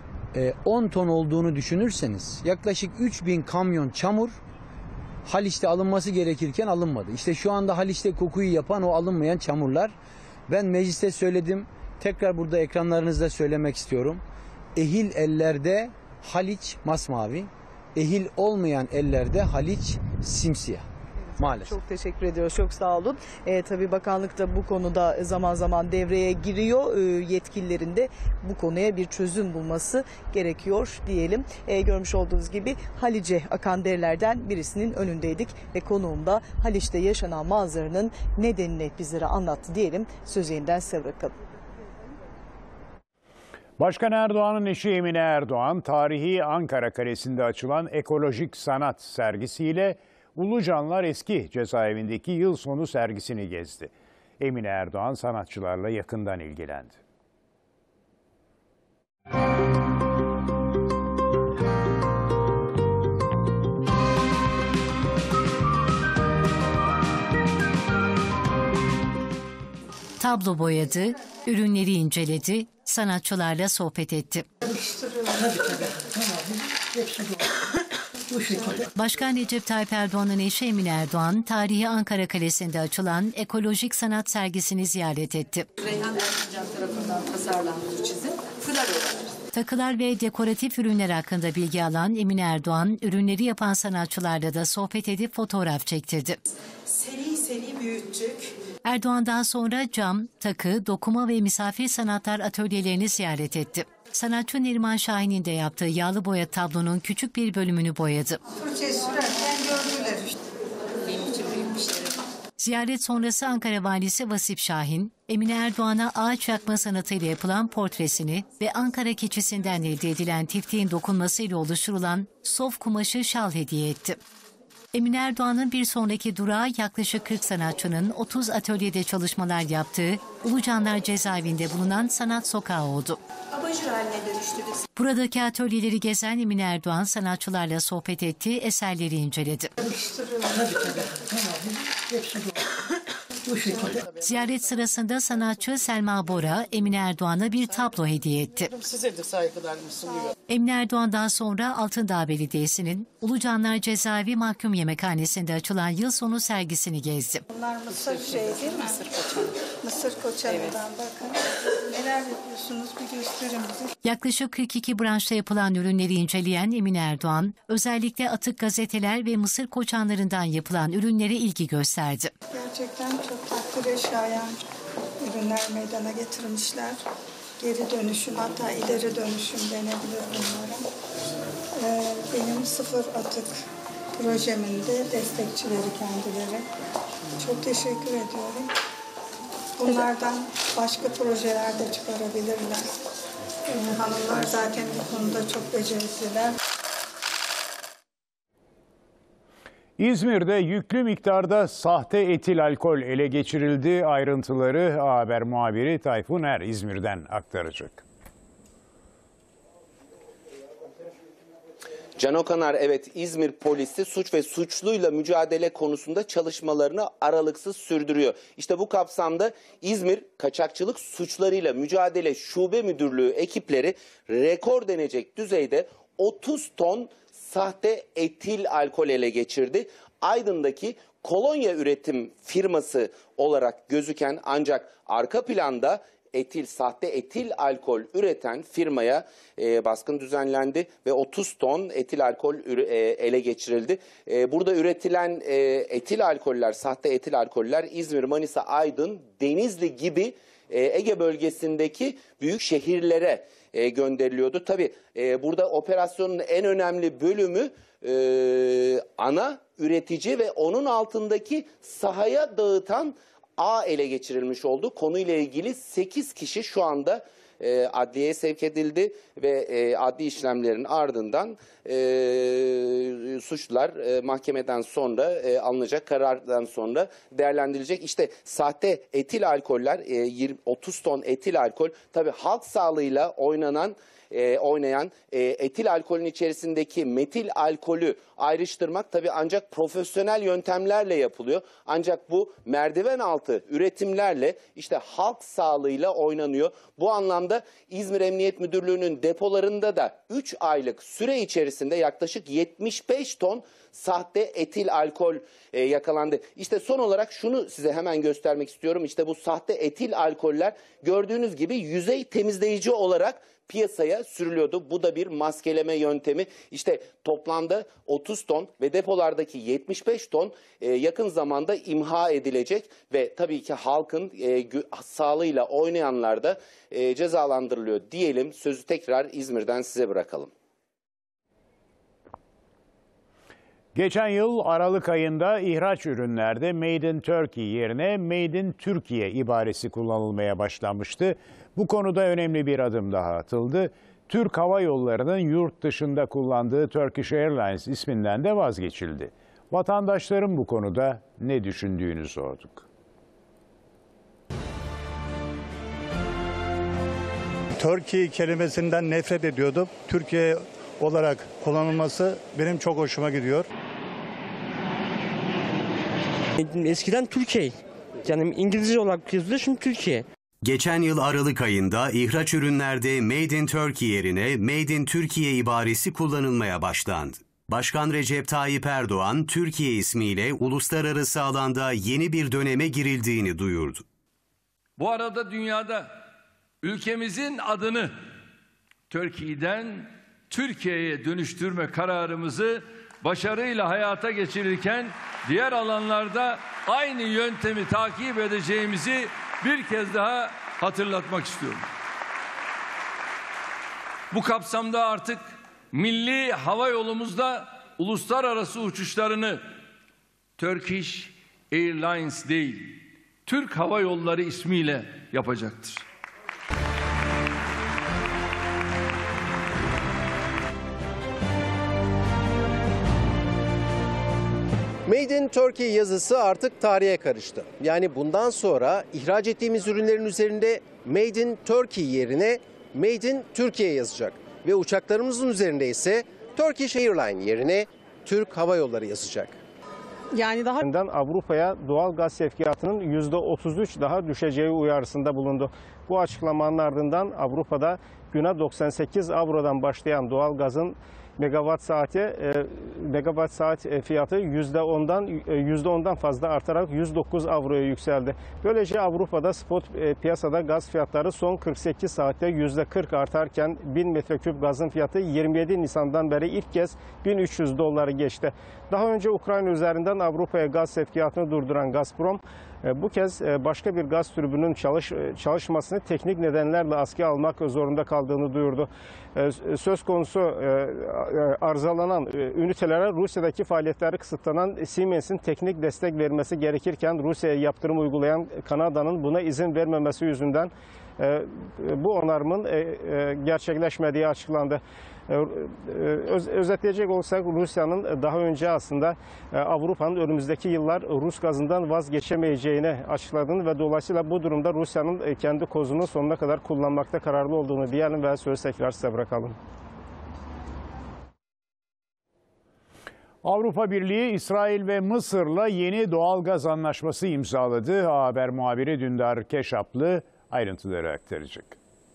on ton olduğunu düşünürseniz yaklaşık üç bin kamyon çamur Haliç'te alınması gerekirken alınmadı. İşte şu anda Haliç'te kokuyu yapan o alınmayan çamurlar. Ben mecliste söyledim. Tekrar burada ekranlarınızda söylemek istiyorum. Ehil ellerde Haliç masmavi, ehil olmayan ellerde Haliç simsiyah. Maalesef. Çok teşekkür ediyoruz. Çok sağ olun. E, tabii bakanlık da bu konuda zaman zaman devreye giriyor. E, yetkililerin de bu konuya bir çözüm bulması gerekiyor diyelim. E, görmüş olduğunuz gibi Haliç'e akan derilerden birisinin önündeydik ve konuğum da Haliç'te yaşanan manzaranın nedenini bizlere anlattı diyelim. Sözü yeniden size bırakalım. Başkan Erdoğan'ın eşi Emine Erdoğan, tarihi Ankara Kalesi'nde açılan ekolojik sanat sergisiyle Ulucanlar Eski Cezaevindeki yıl sonu sergisini gezdi. Emine Erdoğan sanatçılarla yakından ilgilendi. Tablo boyadı, ürünleri inceledi, sanatçılarla sohbet etti. Başkan Recep Tayyip Erdoğan'ın eşi Emine Erdoğan, tarihi Ankara Kalesi'nde açılan ekolojik sanat sergisini ziyaret etti. Reyhan Erzincan tarafından tasarlanmış çizim, fular olarak. Takılar ve dekoratif ürünler hakkında bilgi alan Emine Erdoğan, ürünleri yapan sanatçılarla da sohbet edip fotoğraf çektirdi. Seri seri büyüttük. Erdoğan daha sonra cam, takı, dokuma ve misafir sanatlar atölyelerini ziyaret etti. Sanatçı Neriman Şahin'in de yaptığı yağlı boya tablonun küçük bir bölümünü boyadı. Fırçayı sürerken gördüler işte. Benim için büyük bir şey. Ziyaret sonrası Ankara Valisi Vasip Şahin, Emine Erdoğan'a ağaç yakma sanatıyla yapılan portresini ve Ankara keçisinden elde edilen tiftiğin dokunmasıyla oluşturulan sof kumaşı şal hediye etti. Emine Erdoğan'ın bir sonraki durağı yaklaşık kırk sanatçının otuz atölyede çalışmalar yaptığı Ulucanlar Cezaevinde bulunan Sanat Sokağı oldu. Abajur haline dönüştürdük. Buradaki atölyeleri gezen Emine Erdoğan sanatçılarla sohbet etti, eserleri inceledi. Bu şekilde. Ziyaret sırasında sanatçı Selma Bora, Emine Erdoğan'a bir tablo hediye etti. Size de saygılarımı sunuyorum. Emine Erdoğan'dan sonra Altındağ Belediyesi'nin Ulucanlar Cezaevi Mahkum Yemekhanesi'nde açılan yıl sonu sergisini gezdi. Bunlar mısır şey değil mi? Mısır koçanı. Mısır koçanından evet. Bakın. Neler yapıyorsunuz bir gösterin bize. Yaklaşık kırk iki branşta yapılan ürünleri inceleyen Emine Erdoğan, özellikle atık gazeteler ve mısır koçanlarından yapılan ürünlere ilgi gösterdi. Gerçekten çok takdire şayan ürünler meydana getirmişler. Geri dönüşüm, hatta ileri dönüşüm denebilir bunlara. Ee, benim sıfır atık projemin de destekçileri kendileri. Çok teşekkür ediyorum. Bunlardan başka projeler de çıkarabilirler. Ee, hanımlar zaten bu konuda çok becerikliler. İzmir'de yüklü miktarda sahte etil alkol ele geçirildi. Ayrıntıları A Haber muhabiri Tayfun Er İzmir'den aktaracak. Can Okanar, evet, İzmir polisi suç ve suçluyla mücadele konusunda çalışmalarını aralıksız sürdürüyor. İşte bu kapsamda İzmir Kaçakçılık Suçlarıyla Mücadele Şube Müdürlüğü ekipleri rekor denecek düzeyde otuz ton sahte etil alkol ele geçirdi. Aydın'daki kolonya üretim firması olarak gözüken ancak arka planda etil, sahte etil alkol üreten firmaya e, baskın düzenlendi ve otuz ton etil alkol e, ele geçirildi. E, burada üretilen e, etil alkoller, sahte etil alkoller İzmir, Manisa, Aydın, Denizli gibi e, Ege bölgesindeki büyük şehirlere e, gönderiliyordu. Tabii e, burada operasyonun en önemli bölümü e, ana üretici ve onun altındaki sahaya dağıtan A ele geçirilmiş oldu. Konuyla ilgili sekiz kişi şu anda e, adliyeye sevk edildi ve e, adli işlemlerin ardından e, suçlular e, mahkemeden sonra e, alınacak karardan sonra değerlendirilecek. İşte sahte etil alkoller, e, yirmi, otuz ton etil alkol, tabii halk sağlığıyla oynanan E, oynayan e, etil alkolün içerisindeki metil alkolü ayrıştırmak tabii ancak profesyonel yöntemlerle yapılıyor. Ancak bu merdiven altı üretimlerle işte halk sağlığıyla oynanıyor. Bu anlamda İzmir Emniyet Müdürlüğü'nün depolarında da üç aylık süre içerisinde yaklaşık yetmiş beş ton sahte etil alkol e, yakalandı. İşte son olarak şunu size hemen göstermek istiyorum. İşte bu sahte etil alkoller gördüğünüz gibi yüzey temizleyici olarak piyasaya sürülüyordu. Bu da bir maskeleme yöntemi. İşte toplamda otuz ton ve depolardaki yetmiş beş ton e, yakın zamanda imha edilecek ve tabii ki halkın e, sağlığıyla oynayanlar da e, cezalandırılıyor diyelim. Sözü tekrar İzmir'den size bırakalım. Geçen yıl Aralık ayında ihraç ürünlerde Made in Turkey yerine Made in Türkiye ibaresi kullanılmaya başlanmıştı. Bu konuda önemli bir adım daha atıldı. Türk Hava Yolları'nın yurt dışında kullandığı Turkish Airlines isminden de vazgeçildi. Vatandaşların bu konuda ne düşündüğünü sorduk. Türkiye kelimesinden nefret ediyordum. Türkiye olarak kullanılması benim çok hoşuma gidiyor. Eskiden Türkiye, yani İngilizce olarak yazılıyor, şimdi Türkiye. Geçen yıl Aralık ayında ihraç ürünlerde Made in Turkey yerine Made in Türkiye ibaresi kullanılmaya başlandı. Başkan Recep Tayyip Erdoğan, Türkiye ismiyle uluslararası alanda yeni bir döneme girildiğini duyurdu. Bu arada dünyada ülkemizin adını Türkiye'den Türkiye'ye dönüştürme kararımızı başarıyla hayata geçirirken diğer alanlarda aynı yöntemi takip edeceğimizi bir kez daha hatırlatmak istiyorum. Bu kapsamda artık milli hava yolumuzda uluslararası uçuşlarını Turkish Airlines değil, Türk Hava Yolları ismiyle yapacaktır. Made in Turkey yazısı artık tarihe karıştı. Yani bundan sonra ihraç ettiğimiz ürünlerin üzerinde Made in Turkey yerine Made in Türkiye yazacak. Ve uçaklarımızın üzerinde ise Turkish Airlines yerine Türk Hava Yolları yazacak. Yani daha Avrupa'ya doğal gaz sevkiyatının yüzde otuz üç daha düşeceği uyarısında bulundu. Bu açıklamanın ardından Avrupa'da güne doksan sekiz avrodan başlayan doğal gazın megawatt saati e, megawatt saat fiyatı yüzde ondan yüzde ondan fazla artarak yüz dokuz avroya yükseldi. Böylece Avrupa'da spot e, piyasada gaz fiyatları son kırk sekiz saatte yüzde kırk artarken bin metreküp gazın fiyatı yirmi yedi Nisan'dan beri ilk kez bin üç yüz doları geçti. Daha önce Ukrayna üzerinden Avrupa'ya gaz sevkiyatını durduran Gazprom bu kez başka bir gaz tribünün çalış, çalışmasını teknik nedenlerle askıya almak zorunda kaldığını duyurdu. Söz konusu arızalanan ünitelere Rusya'daki faaliyetleri kısıtlanan Siemens'in teknik destek vermesi gerekirken Rusya'ya yaptırım uygulayan Kanada'nın buna izin vermemesi yüzünden bu onarımın gerçekleşmediği açıklandı. Öz, özetleyecek olsak Rusya'nın daha önce aslında Avrupa'nın önümüzdeki yıllar Rus gazından vazgeçemeyeceğini açıkladığını ve dolayısıyla bu durumda Rusya'nın kendi kozunu sonuna kadar kullanmakta kararlı olduğunu diyelim ve sözü tekrar size bırakalım. Avrupa Birliği, İsrail ve Mısır'la yeni doğal gaz anlaşması imzaladı. A Haber muhabiri Dündar Keşaplı ayrıntıları aktaracak.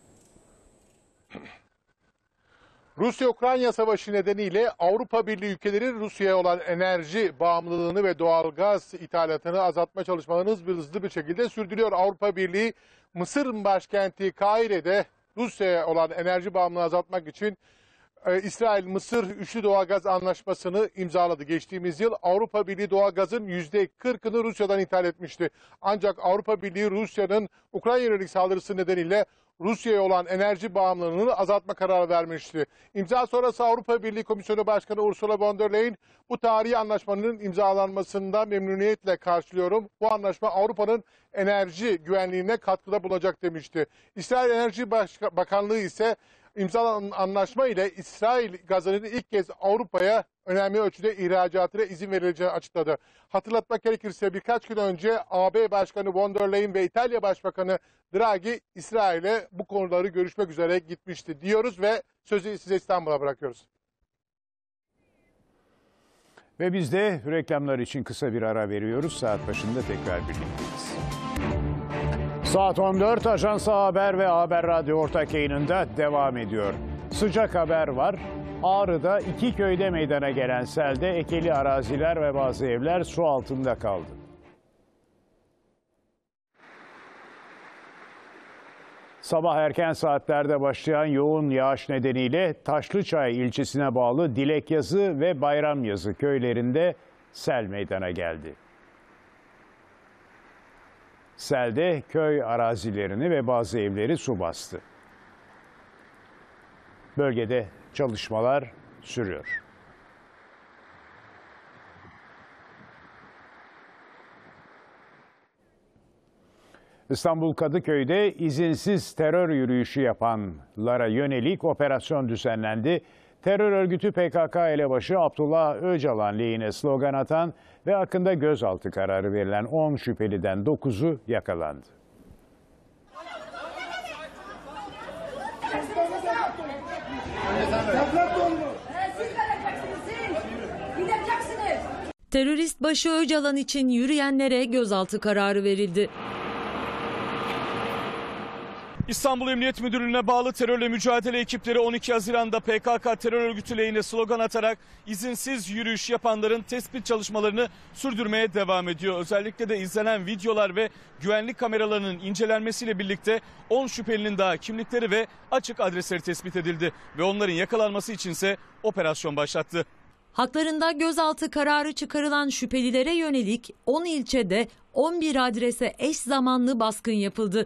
Rusya-Ukrayna savaşı nedeniyle Avrupa Birliği ülkeleri Rusya'ya olan enerji bağımlılığını ve doğalgaz ithalatını azaltma çalışmalarını hızlı bir şekilde sürdürüyor. Avrupa Birliği, Mısır başkenti Kahire'de Rusya'ya olan enerji bağımlılığını azaltmak için e, İsrail-Mısır üçlü doğalgaz anlaşmasını imzaladı. Geçtiğimiz yıl Avrupa Birliği doğalgazın yüzde kırkını Rusya'dan ithal etmişti. Ancak Avrupa Birliği Rusya'nın Ukrayna yönelik saldırısı nedeniyle Rusya'ya olan enerji bağımlılığını azaltma kararı vermişti. İmza sonrası Avrupa Birliği Komisyonu Başkanı Ursula von der Leyen, bu tarihi anlaşmanın imzalanmasında memnuniyetle karşılıyorum. Bu anlaşma Avrupa'nın enerji güvenliğine katkıda bulunacak demişti. İsrail Enerji Başka Bakanlığı ise imzalanan anlaşma ile İsrail gazının ilk kez Avrupa'ya önemli ölçüde ihracatına izin verileceğini açıkladı. Hatırlatmak gerekirse birkaç gün önce A B Başkanı von der Leyen ve İtalya Başbakanı Draghi İsrail'e bu konuları görüşmek üzere gitmişti diyoruz ve sözü size İstanbul'a bırakıyoruz. Ve biz de reklamlar için kısa bir ara veriyoruz. Saat başında tekrar birlikteyiz. Saat on dört, Ajans A Haber ve A Haber Radyo ortak yayınında devam ediyor. Sıcak haber var. Ağrı'da iki köyde meydana gelen selde ekeli araziler ve bazı evler su altında kaldı. Sabah erken saatlerde başlayan yoğun yağış nedeniyle Taşlıçay ilçesine bağlı Dilekyazı ve Bayramyazı köylerinde sel meydana geldi. Selde köy arazilerini ve bazı evleri su bastı. Bölgede çalışmalar sürüyor. İstanbul Kadıköy'de izinsiz terör yürüyüşü yapanlara yönelik operasyon düzenlendi. Terör örgütü P K K elebaşı Abdullah Öcalan lehine slogan atan ve hakkında gözaltı kararı verilen on şüpheliden dokuzu yakalandı. Terörist başı Öcalan için yürüyenlere gözaltı kararı verildi. İstanbul Emniyet Müdürlüğü'ne bağlı terörle mücadele ekipleri on iki Haziran'da P K K terör örgütü lehine slogan atarak izinsiz yürüyüş yapanların tespit çalışmalarını sürdürmeye devam ediyor. Özellikle de izlenen videolar ve güvenlik kameralarının incelenmesiyle birlikte on şüphelinin daha kimlikleri ve açık adresleri tespit edildi ve onların yakalanması içinse operasyon başlattı. Haklarında gözaltı kararı çıkarılan şüphelilere yönelik on ilçede on bir adrese eş zamanlı baskın yapıldı.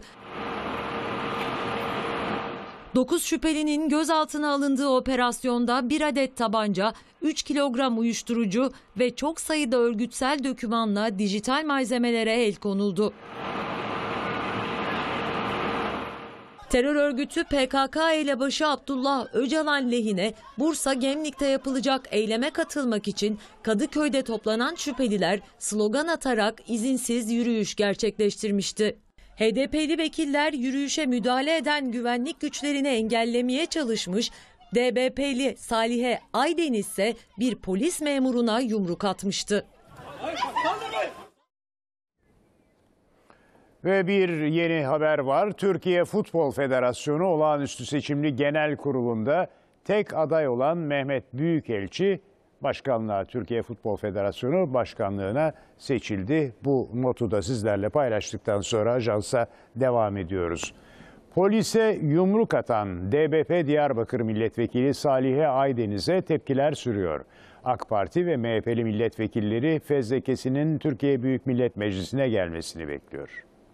dokuz şüphelinin gözaltına alındığı operasyonda bir adet tabanca, üç kilogram uyuşturucu ve çok sayıda örgütsel dokümanla dijital malzemelere el konuldu. Terör örgütü P K K elebaşı Abdullah Öcalan lehine Bursa Gemlik'te yapılacak eyleme katılmak için Kadıköy'de toplanan şüpheliler slogan atarak izinsiz yürüyüş gerçekleştirmişti. H D P'li vekiller yürüyüşe müdahale eden güvenlik güçlerini engellemeye çalışmış, D B P'li Salihe Aydeniz ise bir polis memuruna yumruk atmıştı. Ve bir yeni haber var. Türkiye Futbol Federasyonu Olağanüstü Seçimli Genel Kurulu'nda tek aday olan Mehmet Büyükelçi başkanlığa, Türkiye Futbol Federasyonu başkanlığına seçildi. Bu notu da sizlerle paylaştıktan sonra ajansa devam ediyoruz. Polise yumruk atan D B P Diyarbakır Milletvekili Salihe Aydeniz'e tepkiler sürüyor. AK Parti ve M H P'li milletvekilleri fezlekesinin Türkiye Büyük Millet Meclisi'ne gelmesini bekliyor.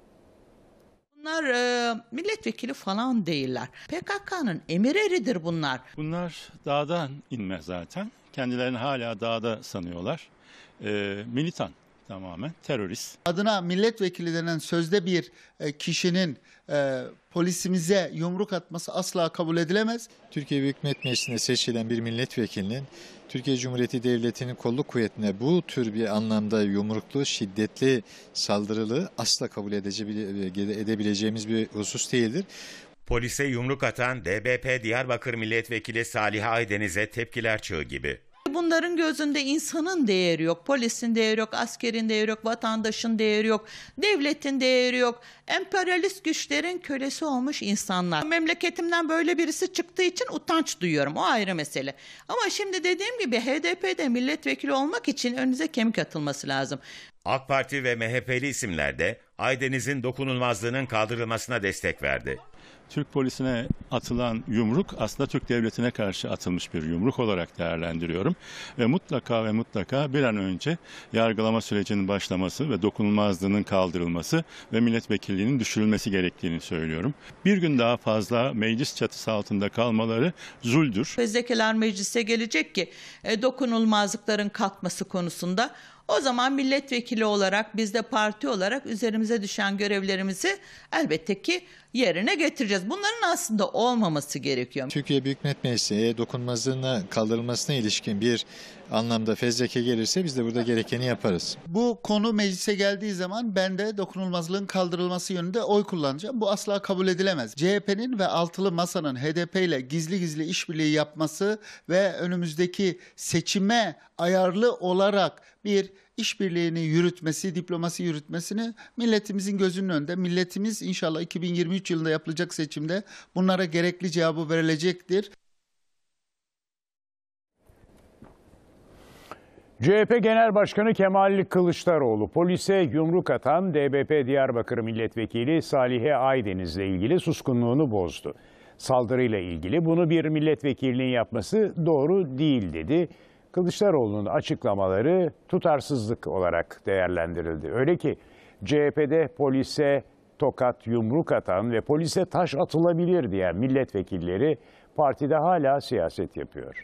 Bunlar e, milletvekili falan değiller. P K K'nın emir eridir bunlar. Bunlar dağdan inme zaten. Kendilerini hala dağda sanıyorlar. E, militan tamamen, terörist. Adına milletvekili denen sözde bir kişinin e, polisimize yumruk atması asla kabul edilemez. Türkiye Büyük Millet Meclisi'nde seçilen bir milletvekilinin Türkiye Cumhuriyeti Devleti'nin kolluk kuvvetine bu tür bir anlamda yumruklu, şiddetli, saldırılı asla kabul edebileceğimiz bir husus değildir. Polise yumruk atan D B P Diyarbakır Milletvekili Salihe Aydeniz'e tepkiler çığ gibi. Bunların gözünde insanın değeri yok, polisin değeri yok, askerin değeri yok, vatandaşın değeri yok, devletin değeri yok. Emperyalist güçlerin kölesi olmuş insanlar. Memleketimden böyle birisi çıktığı için utanç duyuyorum, o ayrı mesele. Ama şimdi dediğim gibi H D P'de milletvekili olmak için önünüze kemik atılması lazım. AK Parti ve M H P'li isimler de Aydeniz'in dokunulmazlığının kaldırılmasına destek verdi. Türk polisine atılan yumruk aslında Türk devletine karşı atılmış bir yumruk olarak değerlendiriyorum. Ve mutlaka ve mutlaka bir an önce yargılama sürecinin başlaması ve dokunulmazlığının kaldırılması ve milletvekilliğinin düşürülmesi gerektiğini söylüyorum. Bir gün daha fazla meclis çatısı altında kalmaları zuldür. Fezlekeler meclise gelecek ki e, dokunulmazlıkların kalkması konusunda. O zaman milletvekili olarak biz de parti olarak üzerimize düşen görevlerimizi elbette ki yerine getireceğiz. Bunların aslında olmaması gerekiyor. Türkiye Büyük Millet Meclisi'ne dokunulmazlığına kaldırılmasına ilişkin bir anlamda fezleke gelirse biz de burada gerekeni yaparız. Bu konu meclise geldiği zaman ben de dokunulmazlığın kaldırılması yönünde oy kullanacağım. Bu asla kabul edilemez. C H P'nin ve altılı masanın H D P ile gizli gizli işbirliği yapması ve önümüzdeki seçime ayarlı olarak bir işbirliğini yürütmesi, diplomasi yürütmesini milletimizin gözünün önünde. Milletimiz inşallah iki bin yirmi üç yılında yapılacak seçimde bunlara gerekli cevabı verilecektir. C H P Genel Başkanı Kemal Kılıçdaroğlu polise yumruk atan D B P Diyarbakır Milletvekili Salihe Aydeniz'le ilgili suskunluğunu bozdu. Saldırıyla ilgili bunu bir milletvekilinin yapması doğru değil dedi. Kılıçdaroğlu'nun açıklamaları tutarsızlık olarak değerlendirildi. Öyle ki C H P'de polise tokat, yumruk atan ve polise taş atılabilir diyen milletvekilleri partide hala siyaset yapıyor.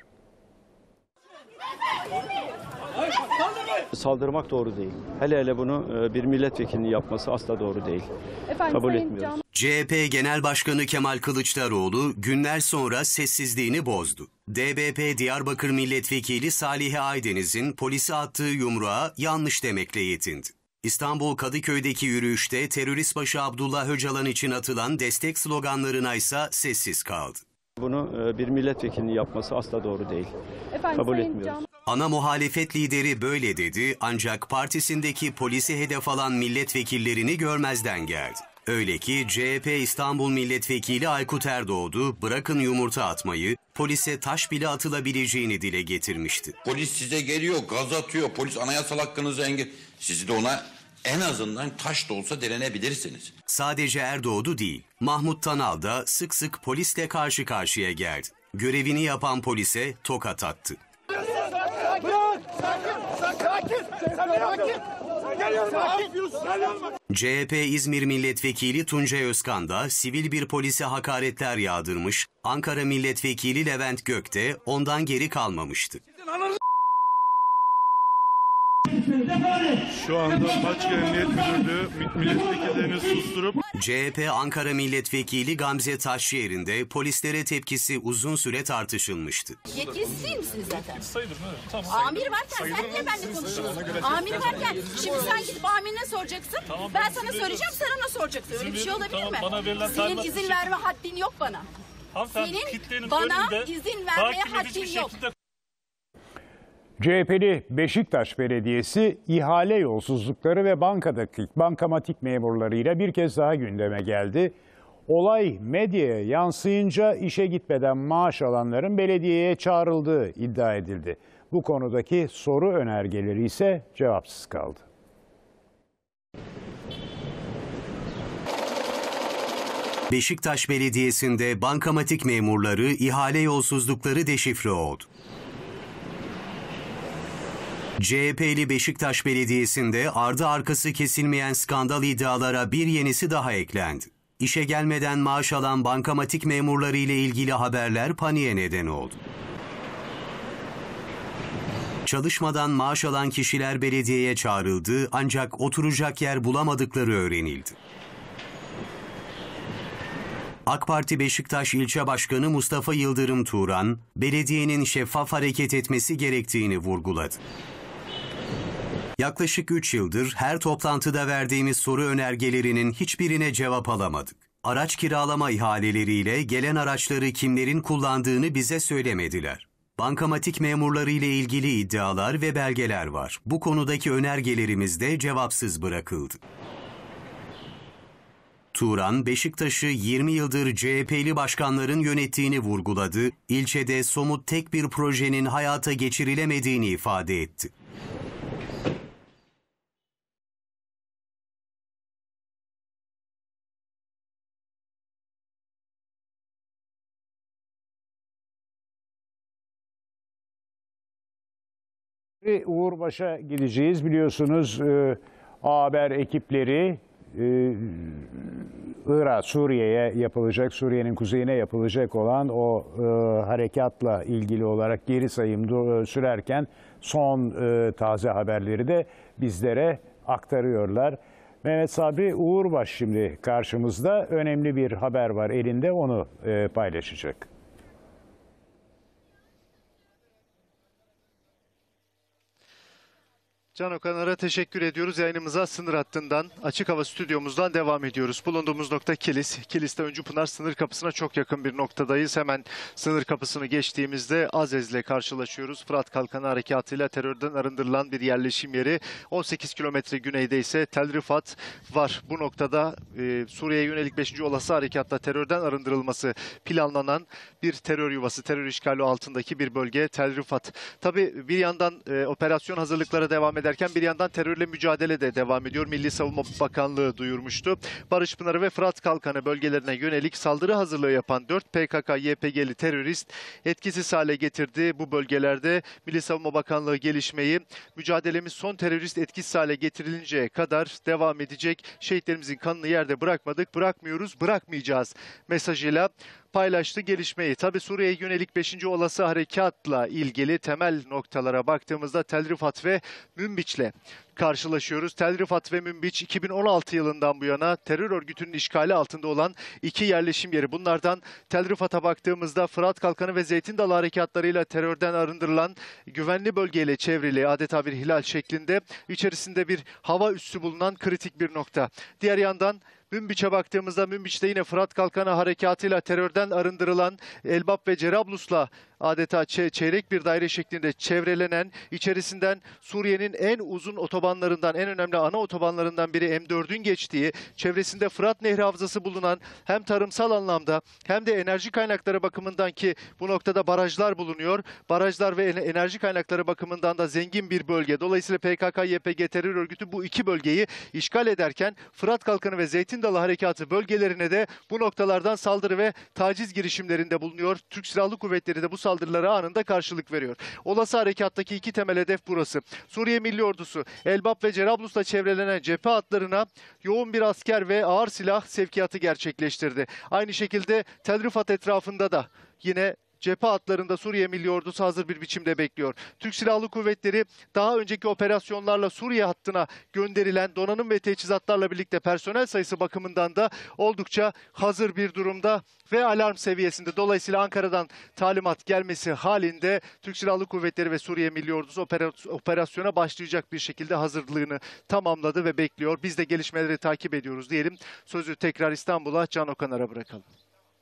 Saldırmak doğru değil. Hele hele bunu bir milletvekilinin yapması asla doğru değil. Efendim, kabul etmiyoruz. C H P Genel Başkanı Kemal Kılıçdaroğlu günler sonra sessizliğini bozdu. D B P Diyarbakır Milletvekili Salihe Aydeniz'in polise attığı yumruğa yanlış demekle yetindi. İstanbul Kadıköy'deki yürüyüşte terörist başı Abdullah Öcalan için atılan destek sloganlarına ise sessiz kaldı. Bunu bir milletvekilinin yapması asla doğru değil. Efendim, kabul etmiyoruz. Ana muhalefet lideri böyle dedi ancak partisindeki polisi hedef alan milletvekillerini görmezden geldi. Öyle ki C H P İstanbul Milletvekili Aykut Erdoğdu bırakın yumurta atmayı, polise taş bile atılabileceğini dile getirmişti. Polis size geliyor, gaz atıyor, polis anayasal hakkınızı engel... Siz de ona en azından taş da olsa direnebilirsiniz. Sadece Erdoğdu değil, Mahmut Tanal da sık sık polisle karşı karşıya geldi. Görevini yapan polise tokat attı. C H P İzmir Milletvekili Tuncay Özkan da sivil bir polise hakaretler yağdırmış, Ankara Milletvekili Levent Gök de ondan geri kalmamıştı. Şu anda Maçka Emniyet Müdürlüğü milletvekillerini susturup... C H P Ankara Milletvekili Gamze Taşyer'in de polislere tepkisi uzun süre tartışılmıştı. Yetkilisiz değil misiniz zaten? Sayılır mı? Tamam. Amir varken sen niye benimle konuşuyorsun? Amir varken şimdi sen gidip amirine soracaksın. Tamam, ben sana söyleyeceğim, sen ona soracaksın. Öyle bir şey olabilir tamam, mi? Bana verilen Senin izin verme haddin yok bana. Senin bana izin vermeye haddin yok. C H P'li Beşiktaş Belediyesi ihale yolsuzlukları ve bankadaki bankamatik memurlarıyla bir kez daha gündeme geldi. Olay medyaya yansıyınca işe gitmeden maaş alanların belediyeye çağrıldığı iddia edildi. Bu konudaki soru önergeleri ise cevapsız kaldı. Beşiktaş Belediyesi'nde bankamatik memurları ihale yolsuzlukları deşifre oldu. C H P'li Beşiktaş Belediyesi'nde ardı arkası kesilmeyen skandal iddialara bir yenisi daha eklendi. İşe gelmeden maaş alan bankamatik memurları ile ilgili haberler paniğe neden oldu. Çalışmadan maaş alan kişiler belediyeye çağrıldı ancak oturacak yer bulamadıkları öğrenildi. AK Parti Beşiktaş İlçe Başkanı Mustafa Yıldırım Turan, belediyenin şeffaf hareket etmesi gerektiğini vurguladı. Yaklaşık üç yıldır her toplantıda verdiğimiz soru önergelerinin hiçbirine cevap alamadık. Araç kiralama ihaleleriyle gelen araçları kimlerin kullandığını bize söylemediler. Bankamatik memurları ile ilgili iddialar ve belgeler var. Bu konudaki önergelerimiz de cevapsız bırakıldı. Turan, Beşiktaş'ı yirmi yıldır C H P'li başkanların yönettiğini vurguladı. İlçede somut tek bir projenin hayata geçirilemediğini ifade etti. Uğurbaş'a gideceğiz. Biliyorsunuz e, A Haber ekipleri e, Irak, Suriye'ye yapılacak, Suriye'nin kuzeyine yapılacak olan o e, harekatla ilgili olarak geri sayım sürerken son e, taze haberleri de bizlere aktarıyorlar. Mehmet Sabri Uğurbaş şimdi karşımızda, önemli bir haber var elinde, onu e, paylaşacak. Can Okanar'a teşekkür ediyoruz. Yayınımıza sınır hattından, açık hava stüdyomuzdan devam ediyoruz. Bulunduğumuz nokta Kilis. Kilis'te Öncüpınar sınır kapısına çok yakın bir noktadayız. Hemen sınır kapısını geçtiğimizde Azez'le karşılaşıyoruz. Fırat Kalkanı harekatıyla terörden arındırılan bir yerleşim yeri. on sekiz kilometre güneyde ise Tel Rifat var. Bu noktada e, Suriye'ye yönelik beşinci olası harekatta terörden arındırılması planlanan bir terör yuvası, terör işgali altındaki bir bölge Tel Rifat. Tabii bir yandan e, operasyon hazırlıklara devam ederken bir yandan terörle mücadele de devam ediyor. Milli Savunma Bakanlığı duyurmuştu. Barış Pınarı ve Fırat Kalkanı bölgelerine yönelik saldırı hazırlığı yapan dört P K K Y P G'li terörist etkisiz hale getirdi. Bu bölgelerde Milli Savunma Bakanlığı gelişmeyi, mücadelemiz son terörist etkisiz hale getirilinceye kadar devam edecek. Şehitlerimizin kanını yerde bırakmadık, bırakmıyoruz, bırakmayacağız mesajıyla paylaştı gelişmeyi. Tabi Suriye'ye yönelik beşinci olası harekatla ilgili temel noktalara baktığımızda Tel Rifat ve Münbiç'le karşılaşıyoruz. Tel Rifat ve Münbiç iki bin on altı yılından bu yana terör örgütünün işgali altında olan iki yerleşim yeri. Bunlardan Tel Rifat'a baktığımızda Fırat Kalkanı ve Zeytin Dalı harekatlarıyla terörden arındırılan güvenli bölgeyle çevrili, adeta bir hilal şeklinde, içerisinde bir hava üssü bulunan kritik bir nokta. Diğer yandan Münbiç'e baktığımızda Münbiç'te yine Fırat Kalkanı harekatıyla terörden arındırılan Elbap ve Cerablus'la adeta çeyrek bir daire şeklinde çevrelenen, içerisinden Suriye'nin en uzun otobanlarından, en önemli ana otobanlarından biri M dördün geçtiği, çevresinde Fırat Nehri Havzası bulunan, hem tarımsal anlamda hem de enerji kaynakları bakımından, ki bu noktada barajlar bulunuyor. Barajlar ve enerji kaynakları bakımından da zengin bir bölge. Dolayısıyla P K K Y P G terör örgütü bu iki bölgeyi işgal ederken Fırat Kalkanı ve Zeytin Dalı harekatı bölgelerine de bu noktalardan saldırı ve taciz girişimlerinde bulunuyor. Türk Silahlı Kuvvetleri de bu saldırılara anında karşılık veriyor. Olası harekattaki iki temel hedef burası. Suriye Milli Ordusu Elbap ve Cerablus'la çevrelenen cephe hatlarına yoğun bir asker ve ağır silah sevkiyatı gerçekleştirdi. Aynı şekilde Tel Rifat etrafında da yine cephe hatlarında Suriye Milli Ordusu hazır bir biçimde bekliyor. Türk Silahlı Kuvvetleri daha önceki operasyonlarla Suriye hattına gönderilen donanım ve teçhizatlarla birlikte personel sayısı bakımından da oldukça hazır bir durumda ve alarm seviyesinde. Dolayısıyla Ankara'dan talimat gelmesi halinde Türk Silahlı Kuvvetleri ve Suriye Milli Ordusu operasyona başlayacak bir şekilde hazırlığını tamamladı ve bekliyor. Biz de gelişmeleri takip ediyoruz diyelim. Sözü tekrar İstanbul'a, Can Okanar'a bırakalım.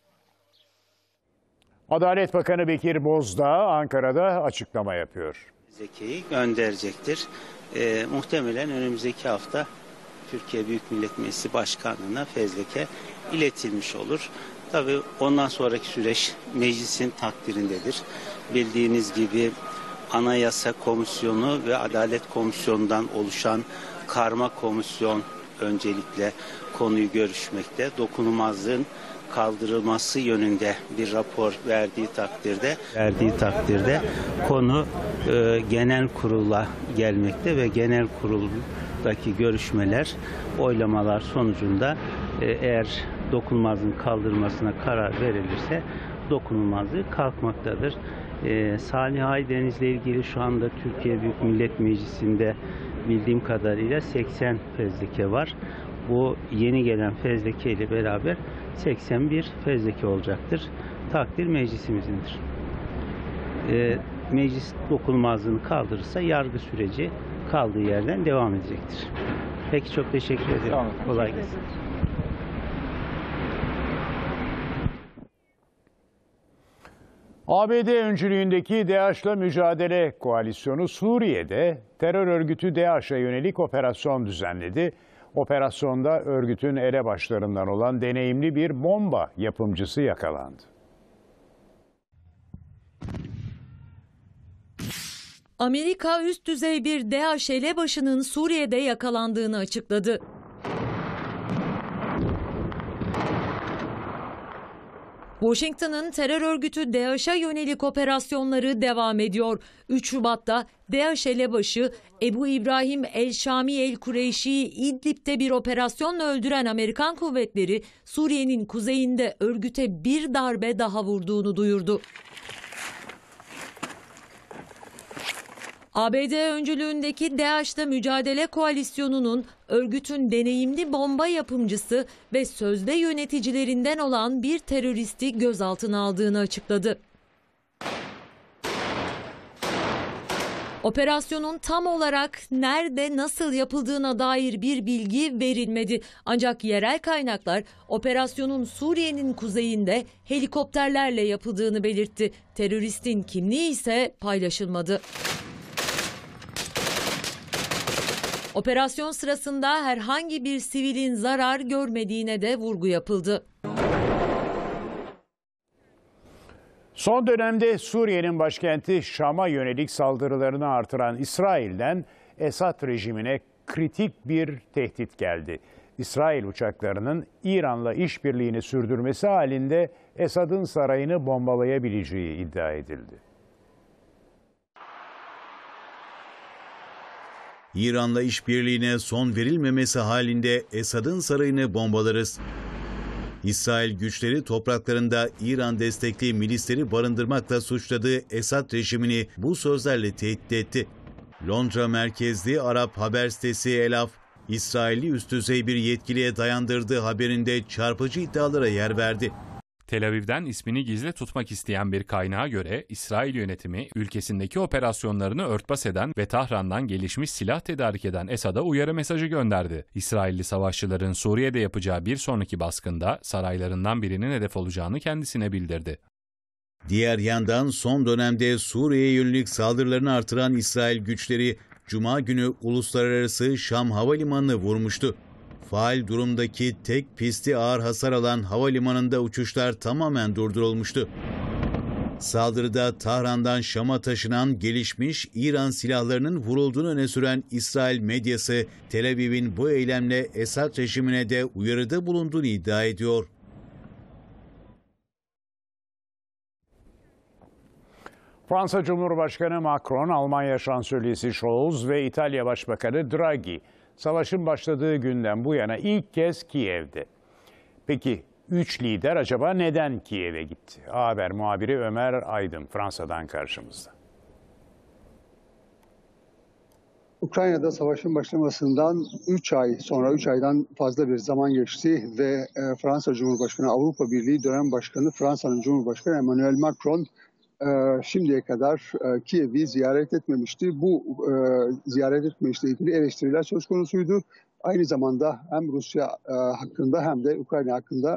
Adalet Bakanı Bekir Bozdağ Ankara'da açıklama yapıyor. Fezlekeyi gönderecektir. E, muhtemelen önümüzdeki hafta Türkiye Büyük Millet Meclisi Başkanlığı'na fezleke iletilmiş olur. Tabii ondan sonraki süreç meclisin takdirindedir. Bildiğiniz gibi Anayasa Komisyonu ve Adalet Komisyonu'ndan oluşan karma komisyon öncelikle konuyu görüşmekte. Dokunulmazlığın kaldırılması yönünde bir rapor verdiği takdirde verdiği takdirde konu e, genel kurula gelmekte ve genel kuruldaki görüşmeler, oylamalar sonucunda e, eğer dokunulmazlığın kaldırılmasına karar verilirse dokunulmazlığı kalkmaktadır. E, Salih Aydeniz'le ilgili şu anda Türkiye Büyük Millet Meclisi'nde bildiğim kadarıyla seksen fezleke var. Bu yeni gelen fezleke ile beraber seksen bir fezleke olacaktır. Takdir meclisimizindir. E, meclis dokunulmazlığını kaldırırsa yargı süreci kaldığı yerden devam edecektir. Peki, çok teşekkür ederim. Tamam, kolay gelsin. A B D öncülüğündeki DAEŞ'la mücadele koalisyonu Suriye'de terör örgütü DAEŞ'e yönelik operasyon düzenledi. Operasyonda örgütün elebaşlarından olan deneyimli bir bomba yapımcısı yakalandı. Amerika üst düzey bir DAEŞ elebaşının Suriye'de yakalandığını açıkladı. Washington'ın terör örgütü DAEŞ'e yönelik operasyonları devam ediyor. üç Şubat'ta DAEŞ elebaşı Ebu İbrahim El-Şami El-Kureyşi'yi İdlib'de bir operasyonla öldüren Amerikan kuvvetleri Suriye'nin kuzeyinde örgüte bir darbe daha vurduğunu duyurdu. A B D öncülüğündeki DAEŞ'le mücadele koalisyonunun örgütün deneyimli bomba yapımcısı ve sözde yöneticilerinden olan bir teröristi gözaltına aldığını açıkladı. Operasyonun tam olarak nerede, nasıl yapıldığına dair bir bilgi verilmedi. Ancak yerel kaynaklar operasyonun Suriye'nin kuzeyinde helikopterlerle yapıldığını belirtti. Teröristin kimliği ise paylaşılmadı. Operasyon sırasında herhangi bir sivilin zarar görmediğine de vurgu yapıldı. Son dönemde Suriye'nin başkenti Şam'a yönelik saldırılarını artıran İsrail'den Esad rejimine kritik bir tehdit geldi. İsrail uçaklarının İran'la işbirliğini sürdürmesi halinde Esad'ın sarayını bombalayabileceği iddia edildi. İran'la işbirliğine son verilmemesi halinde Esad'ın sarayını bombalarız. İsrail güçleri topraklarında İran destekli milisleri barındırmakla suçladığı Esad rejimini bu sözlerle tehdit etti. Londra merkezli Arap haber sitesi Elaf, İsrailli üst düzey bir yetkiliye dayandırdığı haberinde çarpıcı iddialara yer verdi. Tel Aviv'den ismini gizli tutmak isteyen bir kaynağa göre İsrail yönetimi ülkesindeki operasyonlarını örtbas eden ve Tahran'dan gelişmiş silah tedarik eden Esad'a uyarı mesajı gönderdi. İsrailli savaşçıların Suriye'de yapacağı bir sonraki baskında saraylarından birinin hedef olacağını kendisine bildirdi. Diğer yandan son dönemde Suriye'ye yönelik saldırılarını artıran İsrail güçleri Cuma günü uluslararası Şam Havalimanı'nı vurmuştu. Faal durumdaki tek pisti ağır hasar alan havalimanında uçuşlar tamamen durdurulmuştu. Saldırıda Tahran'dan Şam'a taşınan gelişmiş İran silahlarının vurulduğunu öne süren İsrail medyası, Tel Aviv'in bu eylemle Esad rejimine de uyarıda bulunduğunu iddia ediyor. Fransa Cumhurbaşkanı Macron, Almanya Şansölyesi Scholz ve İtalya Başbakanı Draghi, savaşın başladığı günden bu yana ilk kez Kiev'de. Peki üç lider acaba neden Kiev'e gitti? A Haber muhabiri Ömer Aydın Fransa'dan karşımızda. Ukrayna'da savaşın başlamasından üç ay sonra, üç aydan fazla bir zaman geçti ve Fransa Cumhurbaşkanı, Avrupa Birliği dönem başkanı, Fransa'nın Cumhurbaşkanı Emmanuel Macron şimdiye kadar Kiev'i ziyaret etmemişti. Bu ziyaret etmesiyle ilgili eleştiriler söz konusuydu. Aynı zamanda hem Rusya hakkında hem de Ukrayna hakkında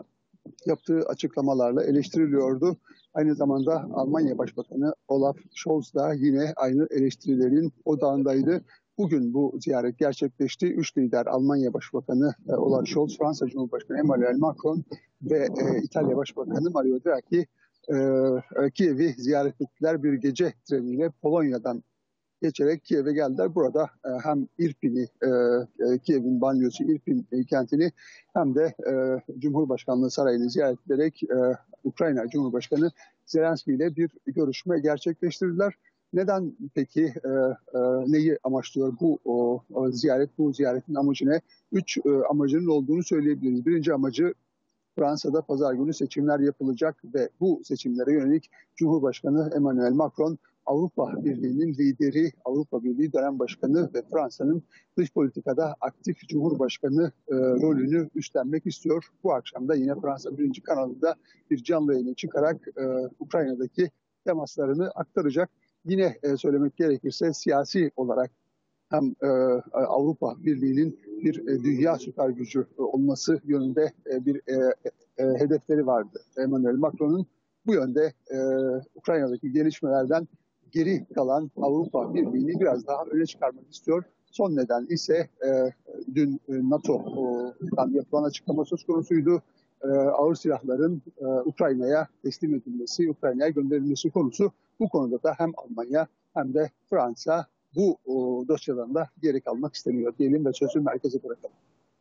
yaptığı açıklamalarla eleştiriliyordu. Aynı zamanda Almanya Başbakanı Olaf Scholz da yine aynı eleştirilerin odağındaydı. Bugün bu ziyaret gerçekleşti. Üç lider Almanya Başbakanı Olaf Scholz, Fransa Cumhurbaşkanı Emmanuel Macron ve e, İtalya Başbakanı Mario Draghi e, Kiev'i ziyaret ettiler. Bir gece treniyle Polonya'dan geçerek Kiev'e geldiler. Burada e, hem İrpin'i, e, e, Kiev'in banyosu İrpin e, kentini hem de e, Cumhurbaşkanlığı Sarayı'nı ziyaret ederek e, Ukrayna Cumhurbaşkanı Zelenski ile bir görüşme gerçekleştirdiler. Neden peki e, e, neyi amaçlıyor bu o, o ziyaret? Bu ziyaretin amacı ne? Üç e, amacının olduğunu söyleyebiliriz. Birinci amacı Fransa'da pazar günü seçimler yapılacak ve bu seçimlere yönelik Cumhurbaşkanı Emmanuel Macron Avrupa Birliği'nin lideri, Avrupa Birliği dönem başkanı ve Fransa'nın dış politikada aktif Cumhurbaşkanı e, rolünü üstlenmek istiyor. Bu akşam da yine Fransa birinci kanalında bir canlı yayına çıkarak e, Ukrayna'daki temaslarını aktaracak. Yine e, söylemek gerekirse siyasi olarak hem e, Avrupa Birliği'nin bir e, dünya süper gücü olması yönünde e, bir e, e, hedefleri vardı Emmanuel Macron'un. Bu yönde e, Ukrayna'daki gelişmelerden geri kalan Avrupa Birliği'ni biraz daha öne çıkarmak istiyor. Son neden ise e, dün NATO'dan yapılan açıklama söz konusuydu. E, ağır silahların e, Ukrayna'ya teslim edilmesi, Ukrayna'ya gönderilmesi konusu. Bu konuda da hem Almanya hem de Fransa bu o, dosyalarında geri kalmak istemiyor diyelim ve sözü merkeze bırakalım.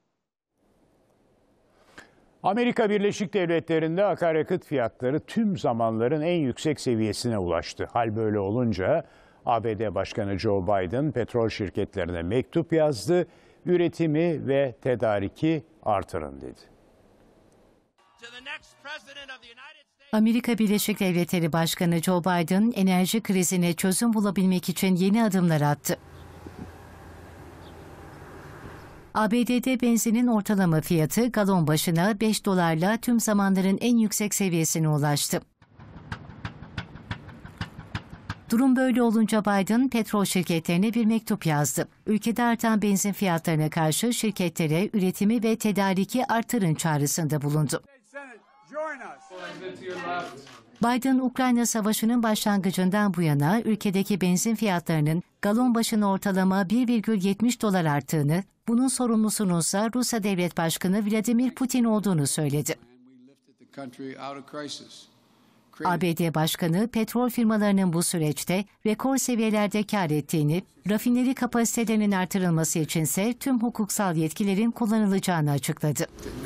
Amerika Birleşik Devletleri'nde akaryakıt fiyatları tüm zamanların en yüksek seviyesine ulaştı. Hal böyle olunca A B D Başkanı Joe Biden petrol şirketlerine mektup yazdı. Üretimi ve tedariki artırın dedi. Amerika Birleşik Devletleri Başkanı Joe Biden enerji krizine çözüm bulabilmek için yeni adımlar attı. A B D'de benzinin ortalama fiyatı galon başına beş dolarla tüm zamanların en yüksek seviyesine ulaştı. Durum böyle olunca Biden petrol şirketlerine bir mektup yazdı. Ülkede artan benzin fiyatlarına karşı şirketlere üretimi ve tedariki artırın çağrısında bulundu. Biden, Ukrayna Savaşı'nın başlangıcından bu yana ülkedeki benzin fiyatlarının galon başına ortalama bir virgül yetmiş dolar arttığını, bunun sorumlusunun ise Rusya Devlet Başkanı Vladimir Putin olduğunu söyledi. A B D Başkanı, petrol firmalarının bu süreçte rekor seviyelerde kar ettiğini, rafineri kapasitelerinin artırılması içinse tüm hukuksal yetkilerin kullanılacağını açıkladı.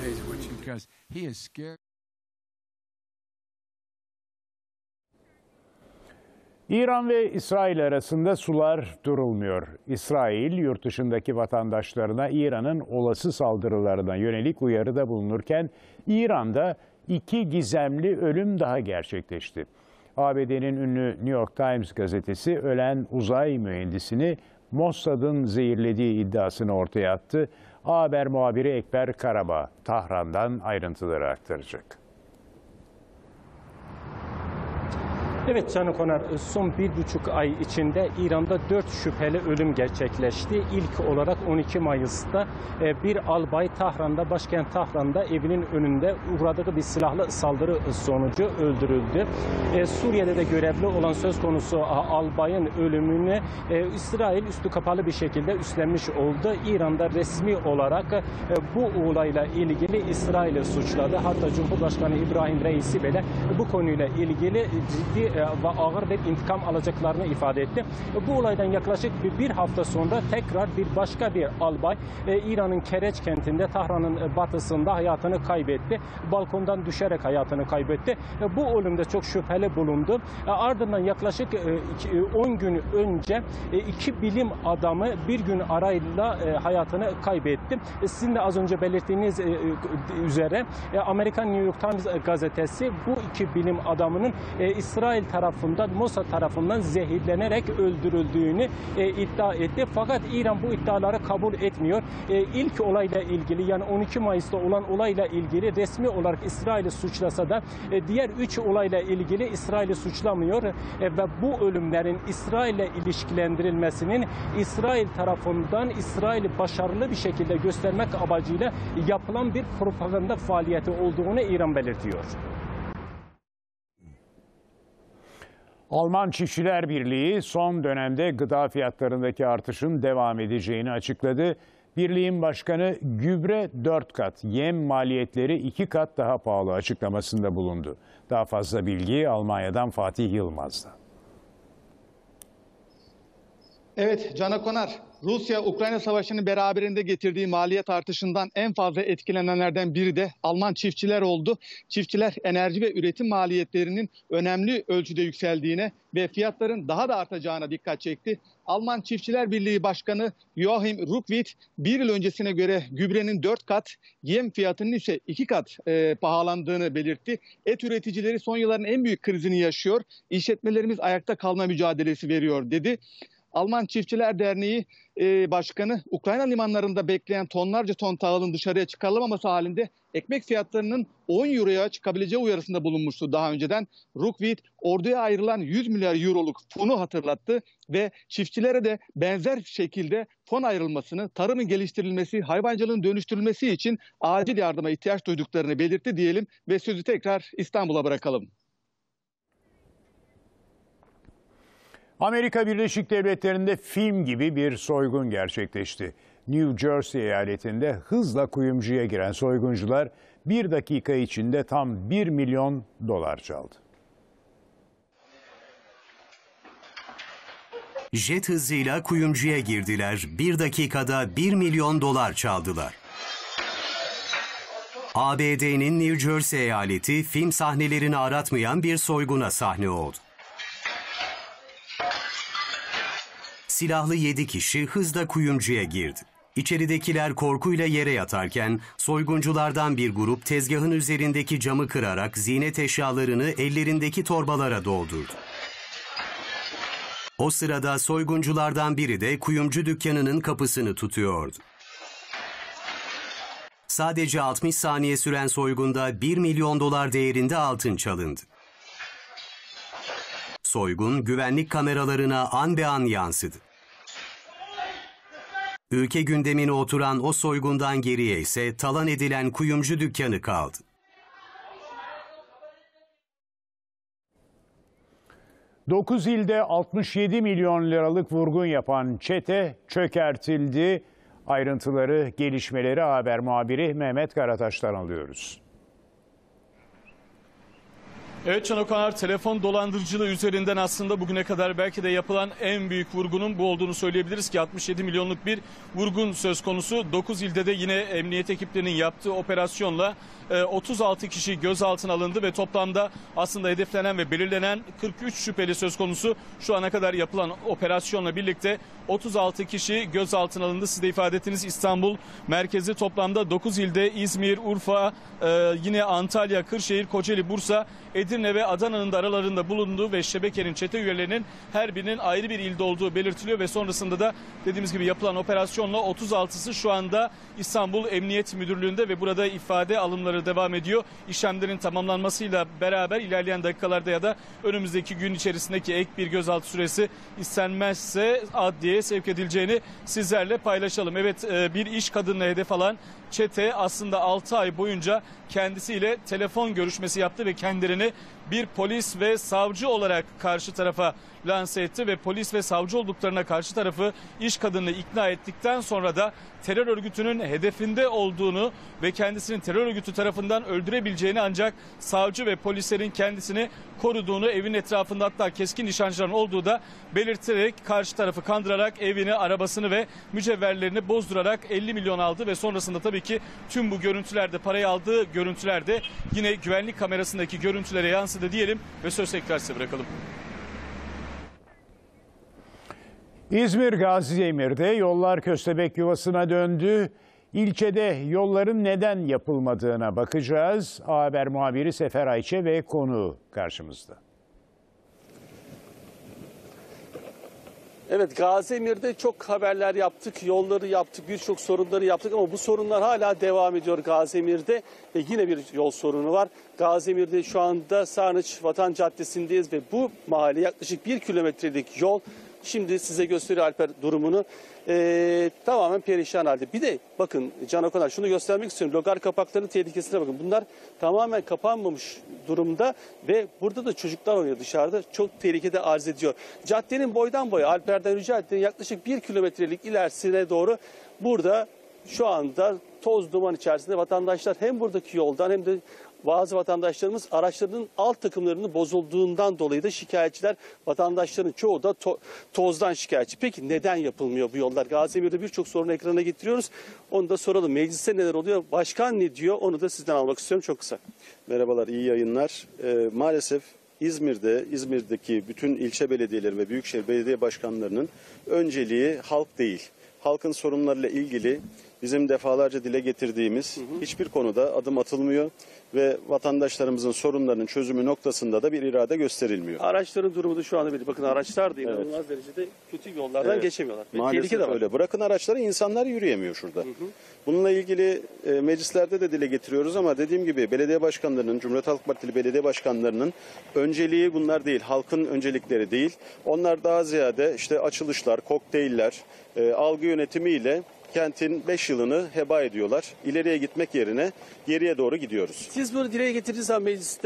İran ve İsrail arasında sular durulmuyor. İsrail, yurt dışındaki vatandaşlarına İran'ın olası saldırılarına yönelik uyarıda bulunurken, İran'da iki gizemli ölüm daha gerçekleşti. A B D'nin ünlü New York Times gazetesi ölen uzay mühendisini Mossad'ın zehirlediği iddiasını ortaya attı. A Haber muhabiri Ekber Karabağ, Tahran'dan ayrıntıları aktaracak. Evet Can Konar, son bir buçuk ay içinde İran'da dört şüpheli ölüm gerçekleşti. İlk olarak on iki Mayıs'ta bir albay Tahran'da, başkent Tahran'da evinin önünde uğradığı bir silahlı saldırı sonucu öldürüldü. Suriye'de de görevli olan söz konusu albayın ölümünü İsrail üstü kapalı bir şekilde üstlenmiş oldu. İran'da resmi olarak bu olayla ilgili İsrail'i suçladı. Hatta Cumhurbaşkanı İbrahim Reisi bile bu konuyla ilgili ciddi ve ağır bir intikam alacaklarını ifade etti. Bu olaydan yaklaşık bir hafta sonra tekrar bir başka bir albay İran'ın Kereç kentinde Tahran'ın batısında hayatını kaybetti. Balkondan düşerek hayatını kaybetti. Bu ölümde çok şüpheli bulundu. Ardından yaklaşık on gün önce iki bilim adamı bir gün arayla hayatını kaybetti. Sizin de az önce belirttiğiniz üzere Amerikan New York Times gazetesi bu iki bilim adamının İsrail İsrail tarafından, Mossad tarafından zehirlenerek öldürüldüğünü e, iddia etti. Fakat İran bu iddiaları kabul etmiyor. E, ilk olayla ilgili, yani on iki Mayıs'ta olan olayla ilgili resmi olarak İsrail'i suçlasa da e, diğer üç olayla ilgili İsrail'i suçlamıyor. E, ve bu ölümlerin İsrail'le ilişkilendirilmesinin İsrail tarafından İsrail'i başarılı bir şekilde göstermek amacıyla yapılan bir propaganda faaliyeti olduğunu İran belirtiyor. Alman Çiftçiler Birliği son dönemde gıda fiyatlarındaki artışın devam edeceğini açıkladı. Birliğin başkanı gübre dört kat, yem maliyetleri iki kat daha pahalı açıklamasında bulundu. Daha fazla bilgi Almanya'dan Fatih Yılmaz'da. Evet, Can Konar, Rusya-Ukrayna savaşının beraberinde getirdiği maliyet artışından en fazla etkilenenlerden biri de Alman çiftçiler oldu. Çiftçiler enerji ve üretim maliyetlerinin önemli ölçüde yükseldiğine ve fiyatların daha da artacağına dikkat çekti. Alman Çiftçiler Birliği Başkanı Joachim Ruckwied bir yıl öncesine göre gübrenin dört kat, yem fiyatının ise iki kat e, pahalandığını belirtti. Et üreticileri son yılların en büyük krizini yaşıyor. İşletmelerimiz ayakta kalma mücadelesi veriyor dedi. Alman Çiftçiler Derneği e, Başkanı Ukrayna limanlarında bekleyen tonlarca ton tahılın dışarıya çıkarılamaması halinde ekmek fiyatlarının on euroya çıkabileceği uyarısında bulunmuştu daha önceden. Ruckwied orduya ayrılan yüz milyar euroluk fonu hatırlattı ve çiftçilere de benzer şekilde fon ayrılmasını, tarımın geliştirilmesi, hayvancılığın dönüştürülmesi için acil yardıma ihtiyaç duyduklarını belirtti diyelim ve sözü tekrar İstanbul'a bırakalım. Amerika Birleşik Devletleri'nde film gibi bir soygun gerçekleşti. New Jersey eyaletinde hızla kuyumcuya giren soyguncular bir dakika içinde tam bir milyon dolar çaldı. Jet hızıyla kuyumcuya girdiler, bir dakikada bir milyon dolar çaldılar. A B D'nin New Jersey eyaleti film sahnelerini aratmayan bir soyguna sahne oldu. Silahlı yedi kişi hızla kuyumcuya girdi. İçeridekiler korkuyla yere yatarken soygunculardan bir grup tezgahın üzerindeki camı kırarak ziynet eşyalarını ellerindeki torbalara doldurdu. O sırada soygunculardan biri de kuyumcu dükkanının kapısını tutuyordu. Sadece altmış saniye süren soygunda bir milyon dolar değerinde altın çalındı. Soygun güvenlik kameralarına an be an yansıdı. Ülke gündemine oturan o soygundan geriye ise talan edilen kuyumcu dükkanı kaldı. dokuz ilde altmış yedi milyon liralık vurgun yapan çete çökertildi. Ayrıntıları, gelişmeleri haber muhabiri Mehmet Karataş'tan alıyoruz. Evet Can Okanar, telefon dolandırıcılığı üzerinden aslında bugüne kadar belki de yapılan en büyük vurgunun bu olduğunu söyleyebiliriz ki altmış yedi milyonluk bir vurgun söz konusu. dokuz ilde de yine emniyet ekiplerinin yaptığı operasyonla otuz altı kişi gözaltına alındı ve toplamda aslında hedeflenen ve belirlenen kırk üç şüpheli söz konusu. Şu ana kadar yapılan operasyonla birlikte otuz altı kişi gözaltına alındı. Siz de ifade ettiniz, İstanbul merkezi toplamda dokuz ilde İzmir, Urfa, yine Antalya, Kırşehir, Kocaeli, Bursa, Edirne ve Adana'nın da aralarında bulunduğu ve şebekenin, çete üyelerinin her birinin ayrı bir ilde olduğu belirtiliyor ve sonrasında da dediğimiz gibi yapılan operasyonla otuz altısı şu anda İstanbul Emniyet Müdürlüğü'nde ve burada ifade alımları devam ediyor. İşlemlerin tamamlanmasıyla beraber ilerleyen dakikalarda ya da önümüzdeki gün içerisindeki ek bir gözaltı süresi istenmezse adliyeye sevk edileceğini sizlerle paylaşalım. Evet, bir iş kadınına hedef alan çete aslında altı ay boyunca kendisiyle telefon görüşmesi yaptı ve kendilerini bir polis ve savcı olarak karşı tarafa lanse etti ve polis ve savcı olduklarına karşı tarafı iş kadınını ikna ettikten sonra da terör örgütünün hedefinde olduğunu ve kendisinin terör örgütü tarafından öldürebileceğini, ancak savcı ve polislerin kendisini koruduğunu, evin etrafında hatta keskin nişancıların olduğu da belirterek karşı tarafı kandırarak evini, arabasını ve mücevherlerini bozdurarak elli milyon aldı ve sonrasında tabii ki tüm bu görüntülerde, parayı aldığı görüntülerde yine güvenlik kamerasındaki görüntülere yansıdı diyelim ve söz tekrar size bırakalım. İzmir Gaziemir'de yollar köstebek yuvasına döndü. İlçede yolların neden yapılmadığına bakacağız. A Haber muhabiri Sefer Ayçe ve konuğu karşımızda. Evet, Gaziemir'de çok haberler yaptık, yolları yaptık, birçok sorunları yaptık ama bu sorunlar hala devam ediyor Gaziemir'de ve yine bir yol sorunu var. Gaziemir'de şu anda Sarnıç Vatan Caddesi'ndeyiz ve bu mahalle yaklaşık bir kilometrelik yol. Şimdi size gösteriyor Alper durumunu. Ee, tamamen perişan halde. Bir de bakın Can Okanlar, şunu göstermek istiyorum. Logar kapaklarının tehlikesine bakın. Bunlar tamamen kapanmamış durumda ve burada da çocuklar oynuyor dışarıda. Çok tehlikede arz ediyor. Caddenin boydan boya Alper'den rica ettiğim yaklaşık bir kilometrelik ilerisine doğru burada şu anda toz duman içerisinde vatandaşlar hem buradaki yoldan hem de bazı vatandaşlarımız araçlarının alt takımlarının bozulduğundan dolayı da şikayetçiler. Vatandaşların çoğu da to tozdan şikayetçi. Peki neden yapılmıyor bu yollar? Gaziemir'de birçok sorunu ekrana getiriyoruz. Onu da soralım. Mecliste neler oluyor? Başkan ne diyor? Onu da sizden almak istiyorum çok kısa. Merhabalar, iyi yayınlar. Ee, maalesef İzmir'de, İzmir'deki bütün ilçe belediyeleri ve büyükşehir belediye başkanlarının önceliği halk değil. Halkın sorunlarıyla ilgili bizim defalarca dile getirdiğimiz hı hı. hiçbir konuda adım atılmıyor ve vatandaşlarımızın sorunlarının çözümü noktasında da bir irade gösterilmiyor. Araçların durumu da şu anda belli. Bakın araçlar da inanılmaz evet. derecede kötü yollardan evet. geçemiyorlar. Maalesef de öyle. Bırakın araçları, insanlar yürüyemiyor şurada. Hı hı. Bununla ilgili e, meclislerde de dile getiriyoruz ama dediğim gibi belediye başkanlarının, Cumhuriyet Halk Partili belediye başkanlarının önceliği bunlar değil. Halkın öncelikleri değil. Onlar daha ziyade işte açılışlar, kokteyller, e, algı yönetimiyle kentin beş yılını heba ediyorlar. İleriye gitmek yerine geriye doğru gidiyoruz. Siz bunu dile getirdiğiniz zaman mecliste...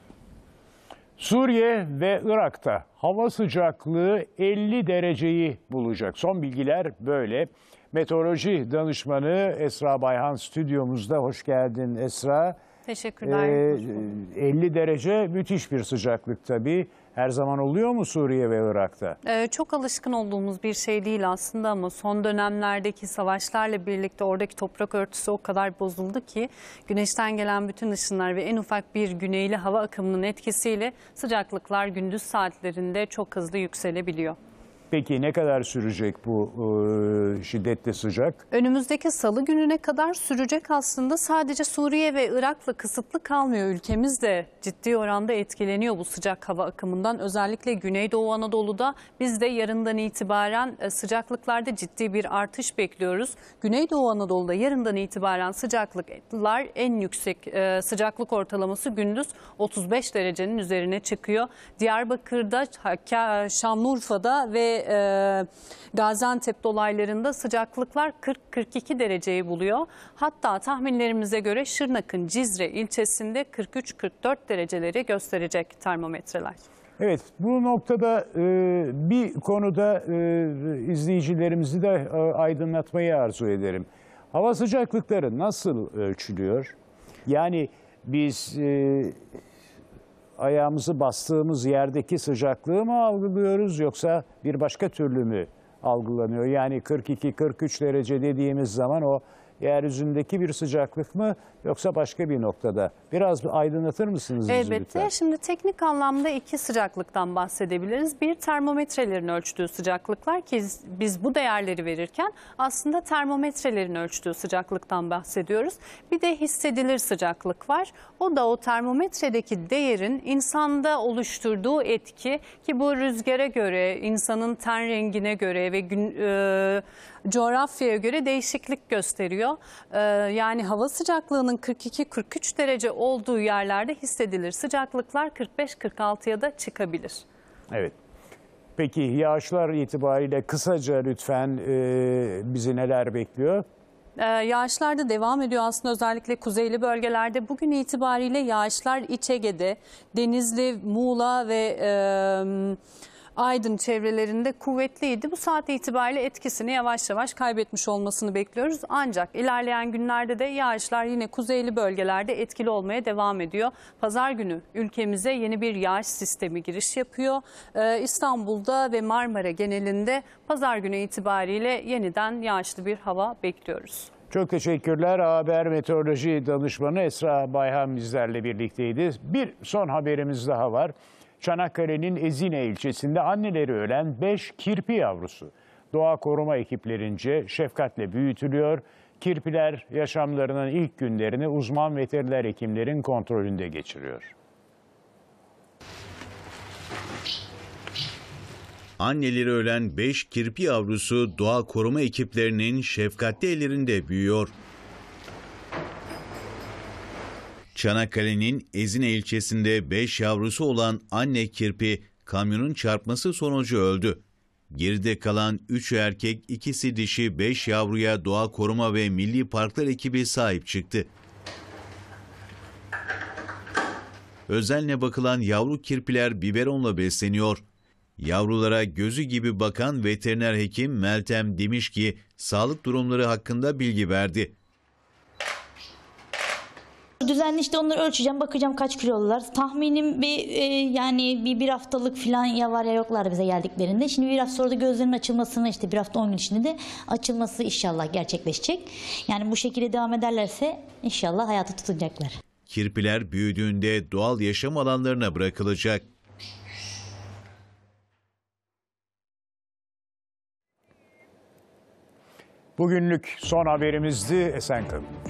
Suriye ve Irak'ta hava sıcaklığı elli dereceyi bulacak. Son bilgiler böyle. Meteoroloji danışmanı Esra Bayhan stüdyomuzda. Hoş geldin Esra. Teşekkürler. Ee, elli derece müthiş bir sıcaklık tabii. Her zaman oluyor mu Suriye ve Irak'ta? Ee, çok alışkın olduğumuz bir şey değil aslında ama son dönemlerdeki savaşlarla birlikte oradaki toprak örtüsü o kadar bozuldu ki güneşten gelen bütün ışınlar ve en ufak bir güneyli hava akımının etkisiyle sıcaklıklar gündüz saatlerinde çok hızlı yükselebiliyor. Peki ne kadar sürecek bu e, şiddetli sıcak? Önümüzdeki salı gününe kadar sürecek aslında. Sadece Suriye ve Irak'la kısıtlı kalmıyor. Ülkemiz de ciddi oranda etkileniyor bu sıcak hava akımından. Özellikle Güneydoğu Anadolu'da biz de yarından itibaren sıcaklıklarda ciddi bir artış bekliyoruz. Güneydoğu Anadolu'da yarından itibaren sıcaklıklar en yüksek sıcaklık ortalaması gündüz otuz beş derecenin üzerine çıkıyor. Diyarbakır'da, Şanlıurfa'da ve e, Gaziantep dolaylarında sıcaklıklar kırk kırk iki dereceyi buluyor. Hatta tahminlerimize göre Şırnak'ın Cizre ilçesinde kırk üç kırk dört dereceleri gösterecek termometreler. Evet, bu noktada e, bir konuda e, izleyicilerimizi de e, aydınlatmayı arzu ederim. Hava sıcaklıkları nasıl ölçülüyor? Yani biz e, ayağımızı bastığımız yerdeki sıcaklığı mı algılıyoruz yoksa bir başka türlü mü algılanıyor? Yani kırk iki kırk üç derece dediğimiz zaman o yeryüzündeki bir sıcaklık mı yoksa başka bir noktada? Biraz aydınlatır mısınız bizi Elbette. lütfen? Şimdi teknik anlamda iki sıcaklıktan bahsedebiliriz. Bir, termometrelerin ölçtüğü sıcaklıklar ki biz bu değerleri verirken aslında termometrelerin ölçtüğü sıcaklıktan bahsediyoruz. Bir de hissedilir sıcaklık var. O da o termometredeki değerin insanda oluşturduğu etki ki bu rüzgara göre, insanın ten rengine göre ve gün, e, coğrafyaya göre değişiklik gösteriyor. E, yani hava sıcaklığının kırk iki kırk üç derece olduğu yerlerde hissedilir sıcaklıklar kırk beş kırk altıya da çıkabilir. Evet. Peki yağışlar itibariyle kısaca lütfen e, bizi neler bekliyor? Ee, yağışlar da devam ediyor aslında özellikle kuzeyli bölgelerde. Bugün itibariyle yağışlar İç Ege'de, Denizli, Muğla ve e, Aydın çevrelerinde kuvvetliydi. Bu saat itibariyle etkisini yavaş yavaş kaybetmiş olmasını bekliyoruz. Ancak ilerleyen günlerde de yağışlar yine kuzeyli bölgelerde etkili olmaya devam ediyor. Pazar günü ülkemize yeni bir yağış sistemi giriş yapıyor. Ee, İstanbul'da ve Marmara genelinde pazar günü itibariyle yeniden yağışlı bir hava bekliyoruz. Çok teşekkürler. Haber Meteoroloji Danışmanı Esra Bayhan bizlerle birlikteydi. Bir son haberimiz daha var. Çanakkale'nin Ezine ilçesinde anneleri ölen beş kirpi yavrusu doğa koruma ekiplerince şefkatle büyütülüyor. Kirpiler yaşamlarının ilk günlerini uzman veteriner hekimlerin kontrolünde geçiriyor. Anneleri ölen beş kirpi yavrusu doğa koruma ekiplerinin şefkatli ellerinde büyüyor. Çanakkale'nin Ezine ilçesinde beş yavrusu olan anne kirpi kamyonun çarpması sonucu öldü. Geride kalan üç erkek, ikisi dişi beş yavruya Doğa Koruma ve Milli Parklar ekibi sahip çıktı. Özenle bakılan yavru kirpiler biberonla besleniyor. Yavrulara gözü gibi bakan veteriner hekim Meltem demiş ki sağlık durumları hakkında bilgi verdi. Düzenli işte onları ölçeceğim, bakacağım kaç kilolular. Tahminim bir e, yani bir, bir haftalık falan ya var ya yoklar bize geldiklerinde. Şimdi bir hafta sonra da gözlerinin açılmasını işte bir hafta on gün içinde de açılması inşallah gerçekleşecek. Yani bu şekilde devam ederlerse inşallah hayata tutunacaklar. Kirpiler büyüdüğünde doğal yaşam alanlarına bırakılacak. Bugünlük son haberimizdi. Esen kalın.